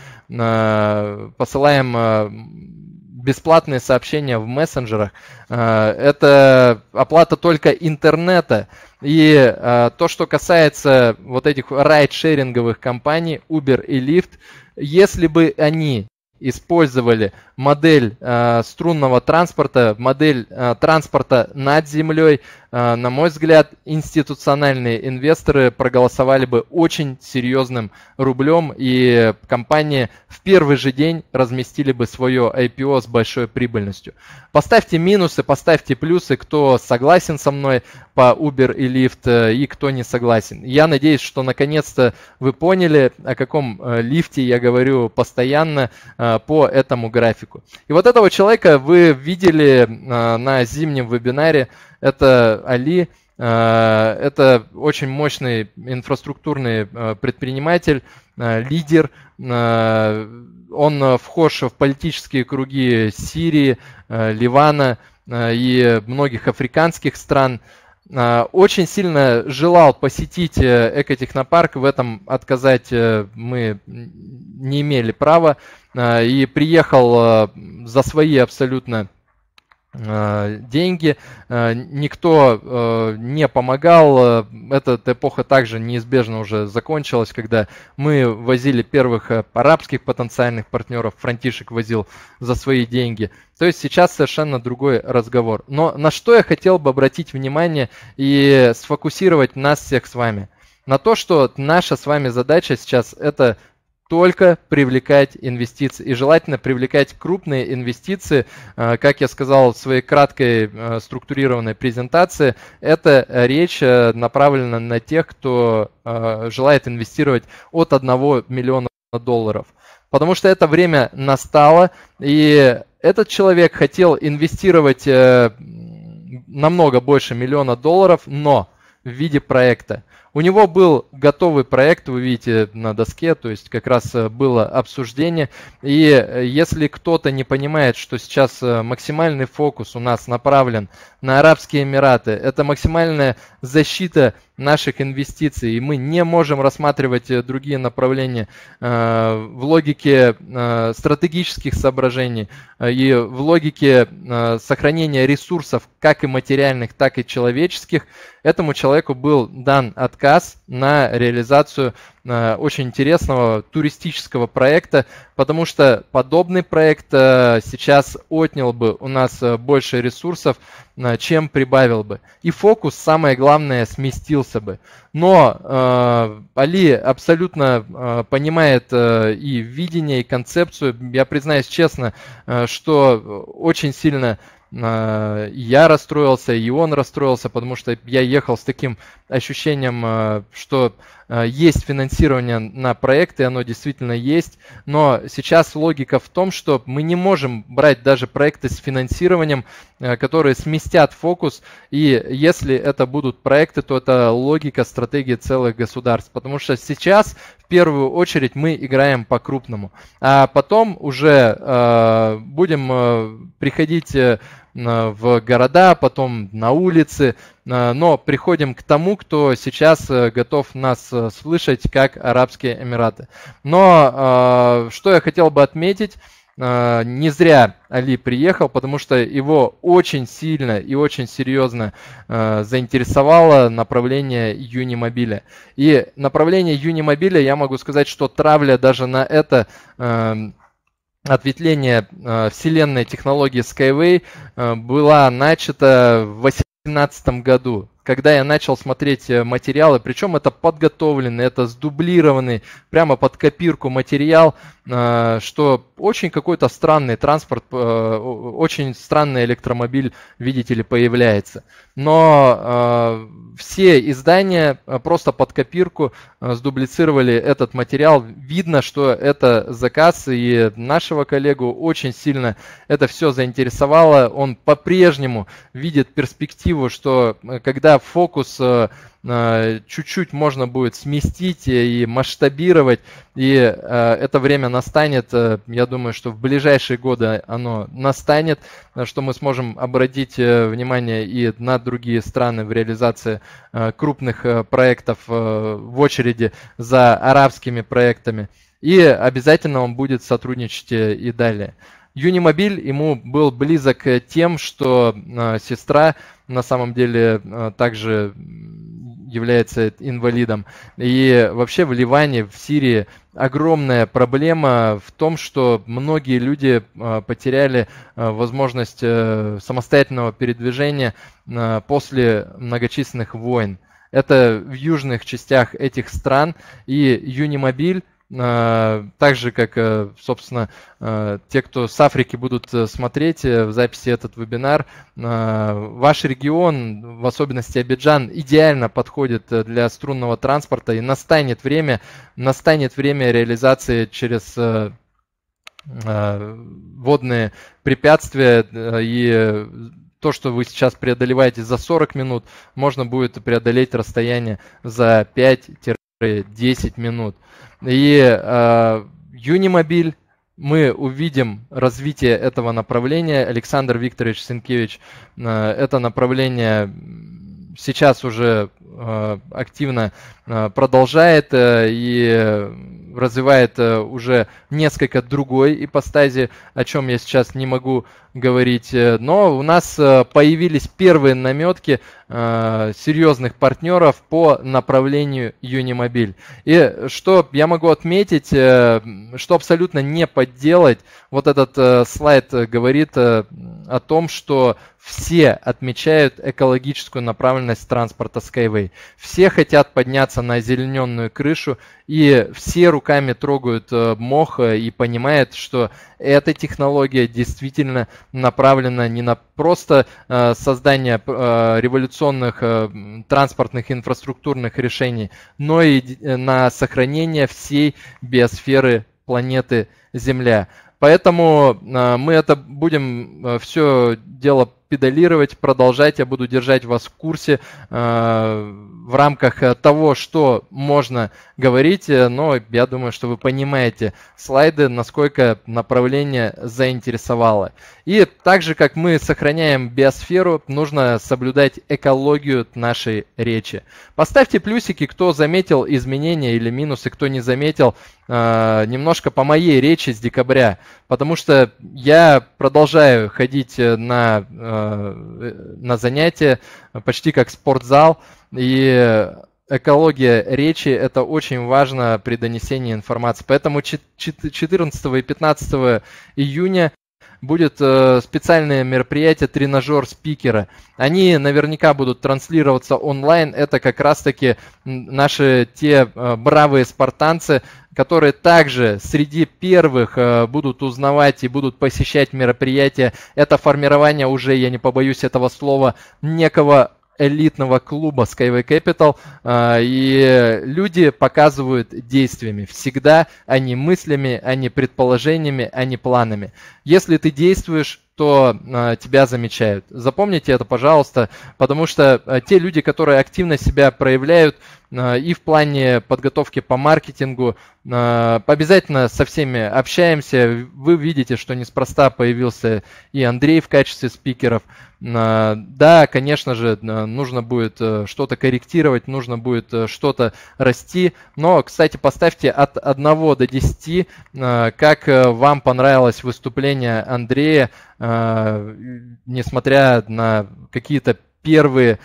посылаем бесплатные сообщения в мессенджерах. Это оплата только интернета. И то, что касается вот этих райд-шеринговых компаний Uber и Lyft, если бы они использовали модель струнного транспорта, модель транспорта над землей, на мой взгляд, институциональные инвесторы проголосовали бы очень серьезным рублем, и компании в первый же день разместили бы свое IPO с большой прибыльностью. Поставьте минусы, поставьте плюсы, кто согласен со мной по Uber и Lyft и кто не согласен. Я надеюсь, что наконец-то вы поняли, о каком лифте я говорю постоянно по этому графику. И вот этого человека вы видели на зимнем вебинаре. Это Али, это очень мощный инфраструктурный предприниматель, лидер. Он вхож в политические круги Сирии, Ливана и многих африканских стран. Очень сильно желал посетить экотехнопарк, в этом отказать мы не имели права. И приехал за свои абсолютно деньги, никто не помогал, эта эпоха также неизбежно уже закончилась, когда мы возили первых арабских потенциальных партнеров, Франтишек возил за свои деньги. То есть сейчас совершенно другой разговор. Но на что я хотел бы обратить внимание и сфокусировать нас всех с вами? На то, что наша с вами задача сейчас это только привлекать инвестиции. И желательно привлекать крупные инвестиции. Как я сказал в своей краткой структурированной презентации, эта речь направлена на тех, кто желает инвестировать от 1 миллиона долларов. Потому что это время настало, и этот человек хотел инвестировать намного больше $1 миллиона, но в виде проекта. У него был готовый проект, вы видите на доске, то есть как раз было обсуждение. И если кто-то не понимает, что сейчас максимальный фокус у нас направлен на Арабские Эмираты, это максимальная защита наших инвестиций, и мы не можем рассматривать другие направления в логике стратегических соображений и в логике сохранения ресурсов, как и материальных, так и человеческих, этому человеку был дан отказ на реализацию очень интересного туристического проекта, потому что подобный проект сейчас отнял бы у нас больше ресурсов, чем прибавил бы. И фокус, самое главное, сместился бы. Но Али абсолютно понимает и видение, и концепцию. Я признаюсь честно, что очень сильно я расстроился, и он расстроился, потому что я ехал с таким ощущением, что есть финансирование на проекты, оно действительно есть, но сейчас логика в том, что мы не можем брать даже проекты с финансированием, которые сместят фокус, и если это будут проекты, то это логика стратегии целых государств, потому что сейчас в первую очередь мы играем по-крупному, а потом уже будем приходить в города, потом на улицы, но приходим к тому, кто сейчас готов нас слышать, как Арабские Эмираты. Но что я хотел бы отметить, не зря Али приехал, потому что его очень сильно и очень серьезно заинтересовало направление Юнимобиля. И направление Юнимобиля, я могу сказать, что травля даже на это ответвление вселенной технологии Skyway была начата в 2018 году. когда я начал смотреть материалы, причем это подготовленный, это сдублированный, прямо под копирку материал, что очень какой-то странный транспорт, очень странный электромобиль, видите ли, появляется. Но все издания просто под копирку сдублицировали этот материал. Видно, что это заказ, и нашего коллегу очень сильно это все заинтересовало. Он по-прежнему видит перспективу, что когда фокус чуть-чуть можно будет сместить и масштабировать, и это время настанет, я думаю, что в ближайшие годы оно настанет, что мы сможем обратить внимание и на другие страны в реализации крупных проектов в очереди за арабскими проектами. И обязательно он будет сотрудничать и далее. Юнимобиль ему был близок тем, что сестра на самом деле также является инвалидом. И вообще в Ливане, в Сирии огромная проблема в том, что многие люди потеряли возможность самостоятельного передвижения после многочисленных войн. Это в южных частях этих стран, и Юнимобиль, так же, как, собственно, те, кто с Африки будут смотреть в записи этот вебинар, ваш регион, в особенности Абиджан, идеально подходит для струнного транспорта, и настанет время реализации через водные препятствия, и то, что вы сейчас преодолеваете за 40 минут, можно будет преодолеть расстояние за 5-10 минут. И Юнимобиль, мы увидим развитие этого направления. Александр Викторович Сенкевич это направление сейчас уже активно продолжает и развивает уже несколько другой ипостази, о чем я сейчас не могу говорить. Но у нас появились первые наметки серьезных партнеров по направлению Юнимобиль. И что я могу отметить, что абсолютно не подделать, вот этот слайд говорит о том, что все отмечают экологическую направленность транспорта Skyway. Все хотят подняться на озелененную крышу, и все руками трогают мох и понимают, что эта технология действительно направлена не на просто создание революционных транспортных инфраструктурных решений, но и на сохранение всей биосферы планеты Земля. Поэтому мы это будем все дело педалировать, продолжать. Я буду держать вас в курсе в рамках того, что можно говорить, но я думаю, что вы понимаете слайды, насколько направление заинтересовало. И так же, как мы сохраняем биосферу, нужно соблюдать экологию нашей речи. Поставьте плюсики, кто заметил изменения или минусы, кто не заметил, немножко по моей речи с декабря, потому что я продолжаю ходить на занятия почти как спортзал, и экология речи – это очень важно при донесении информации. Поэтому 14 и 15 июня будет специальное мероприятие «Тренажер спикера». Они наверняка будут транслироваться онлайн. Это как раз-таки наши те бравые спартанцы, которые также среди первых будут узнавать и будут посещать мероприятия. Это формирование уже, я не побоюсь этого слова, некого элитного клуба Skyway Capital, и люди показывают действиями. Всегда, а не мыслями, а не предположениями, а не планами. Если ты действуешь, то тебя замечают. Запомните это, пожалуйста, потому что те люди, которые активно себя проявляют и в плане подготовки по маркетингу, обязательно со всеми общаемся. Вы видите, что неспроста появился и Андрей в качестве спикеров. Да, конечно же, нужно будет что-то корректировать, нужно будет что-то расти. Но, кстати, поставьте от 1 до 10, как вам понравилось выступление Андрея, несмотря на какие-то первые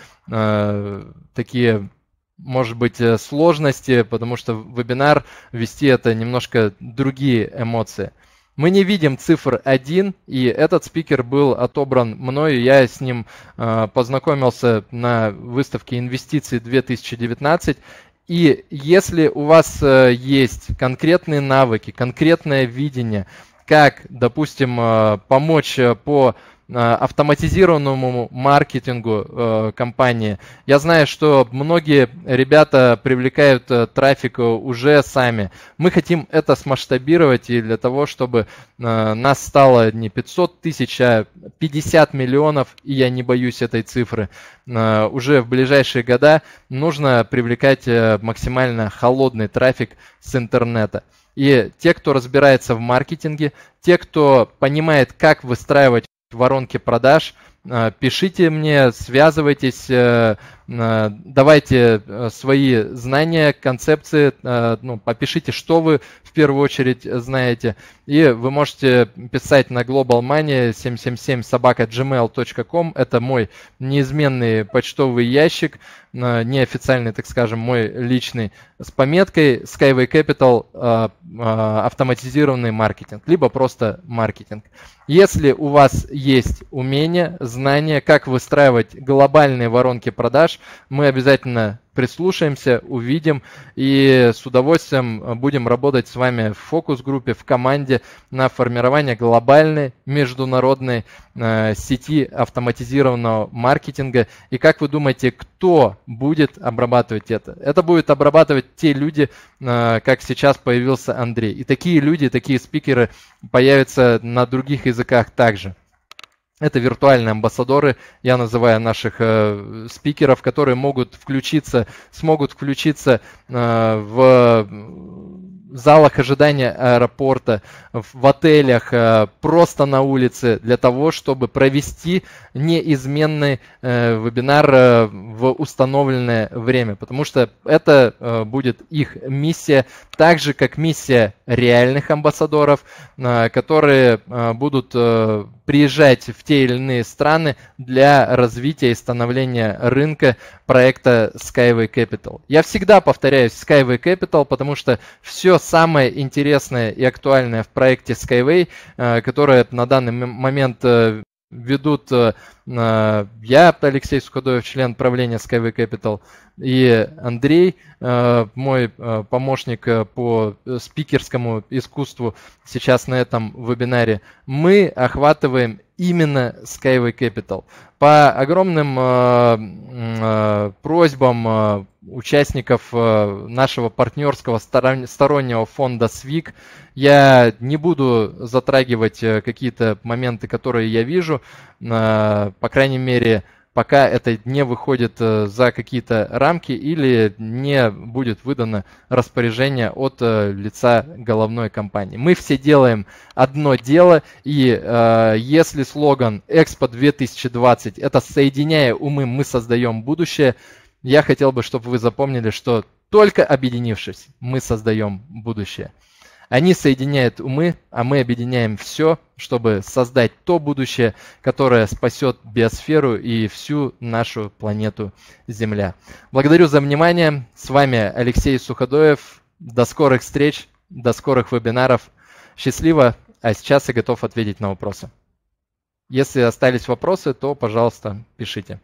такие, может быть, сложности, потому что вебинар вести это немножко другие эмоции. Мы не видим цифр 1, и этот спикер был отобран мною. Я с ним познакомился на выставке инвестиций 2019. И если у вас есть конкретные навыки, конкретное видение, как, допустим, помочь по автоматизированному маркетингу компании. Я знаю, что многие ребята привлекают трафик уже сами. Мы хотим это смасштабировать, и для того, чтобы нас стало не 500 тысяч, а 50 миллионов, и я не боюсь этой цифры, уже в ближайшие года нужно привлекать максимально холодный трафик с интернета. И те, кто разбирается в маркетинге, те, кто понимает, как выстраивать воронки продаж, пишите мне, связывайтесь, давайте свои знания, концепции, попишите, что вы в первую очередь знаете, и вы можете писать на globalmoney777@gmail.com, это мой неизменный почтовый ящик, неофициальный, так скажем, мой личный, с пометкой Skyway Capital автоматизированный маркетинг, либо просто маркетинг. Если у вас есть умение, знания, как выстраивать глобальные воронки продаж, мы обязательно прислушаемся, увидим и с удовольствием будем работать с вами в фокус-группе, в команде на формирование глобальной международной сети автоматизированного маркетинга. И как вы думаете, кто будет обрабатывать это? Это будут обрабатывать те люди, как сейчас появился Андрей. И такие люди, такие спикеры появятся на других языках также. Это виртуальные амбассадоры, я называю наших спикеров, которые смогут включиться в залах ожидания аэропорта, в отелях, просто на улице, для того, чтобы провести неизменный вебинар в установленное время, потому что это будет их миссия, так же как миссия реальных амбассадоров, которые будут приезжать в те или иные страны для развития и становления рынка проекта Skyway Capital. Я всегда повторяюсь Skyway Capital, потому что все самое интересное и актуальное в проекте Skyway, которое на данный момент ведут я, Алексей Суходоев, член правления Skyway Capital, и Андрей, мой помощник по спикерскому искусству сейчас на этом вебинаре. Мы охватываем именно Skyway Capital. По огромным просьбам участников нашего партнерского стороннего фонда SWIG я не буду затрагивать какие-то моменты, которые я вижу, по крайней мере, пока это не выходит за какие-то рамки или не будет выдано распоряжение от лица головной компании. Мы все делаем одно дело, и если слоган Экспо 2020 это «Соединяя умы, мы создаем будущее», я хотел бы, чтобы вы запомнили, что только объединившись, мы создаем будущее. Они соединяют умы, а мы объединяем все, чтобы создать то будущее, которое спасет биосферу и всю нашу планету Земля. Благодарю за внимание. С вами Алексей Суходоев. До скорых встреч, до скорых вебинаров. Счастливо. А сейчас я готов ответить на вопросы. Если остались вопросы, то, пожалуйста, пишите.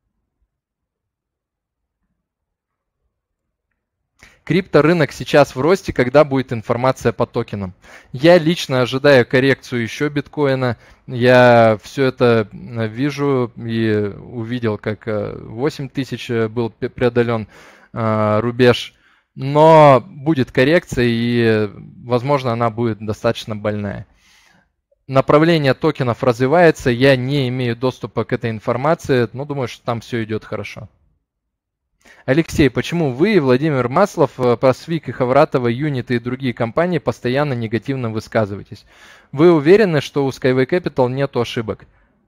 Крипторынок сейчас в росте, когда будет информация по токенам. Я лично ожидаю коррекцию еще биткоина. Я все это вижу и увидел, как 8 тысяч был преодолен рубеж. Но будет коррекция, и, возможно, она будет достаточно больная. Направление токенов развивается. Я не имею доступа к этой информации, но думаю, что там все идет хорошо. Алексей, почему вы и Владимир Маслов про Свик и Хавратова, Юниты и другие компании постоянно негативно высказываетесь? Вы уверены, что у Skyway Capital нету ошибок?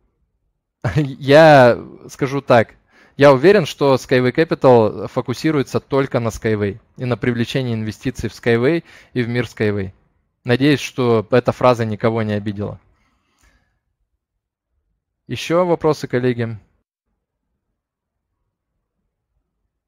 Я скажу так. Я уверен, что Skyway Capital фокусируется только на Skyway и на привлечении инвестиций в Skyway и в мир Skyway. Надеюсь, что эта фраза никого не обидела. Еще вопросы, коллеги?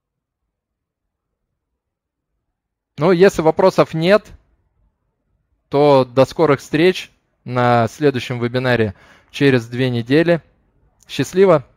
Ну, если вопросов нет, то до скорых встреч на следующем вебинаре через 2 недели. Счастливо!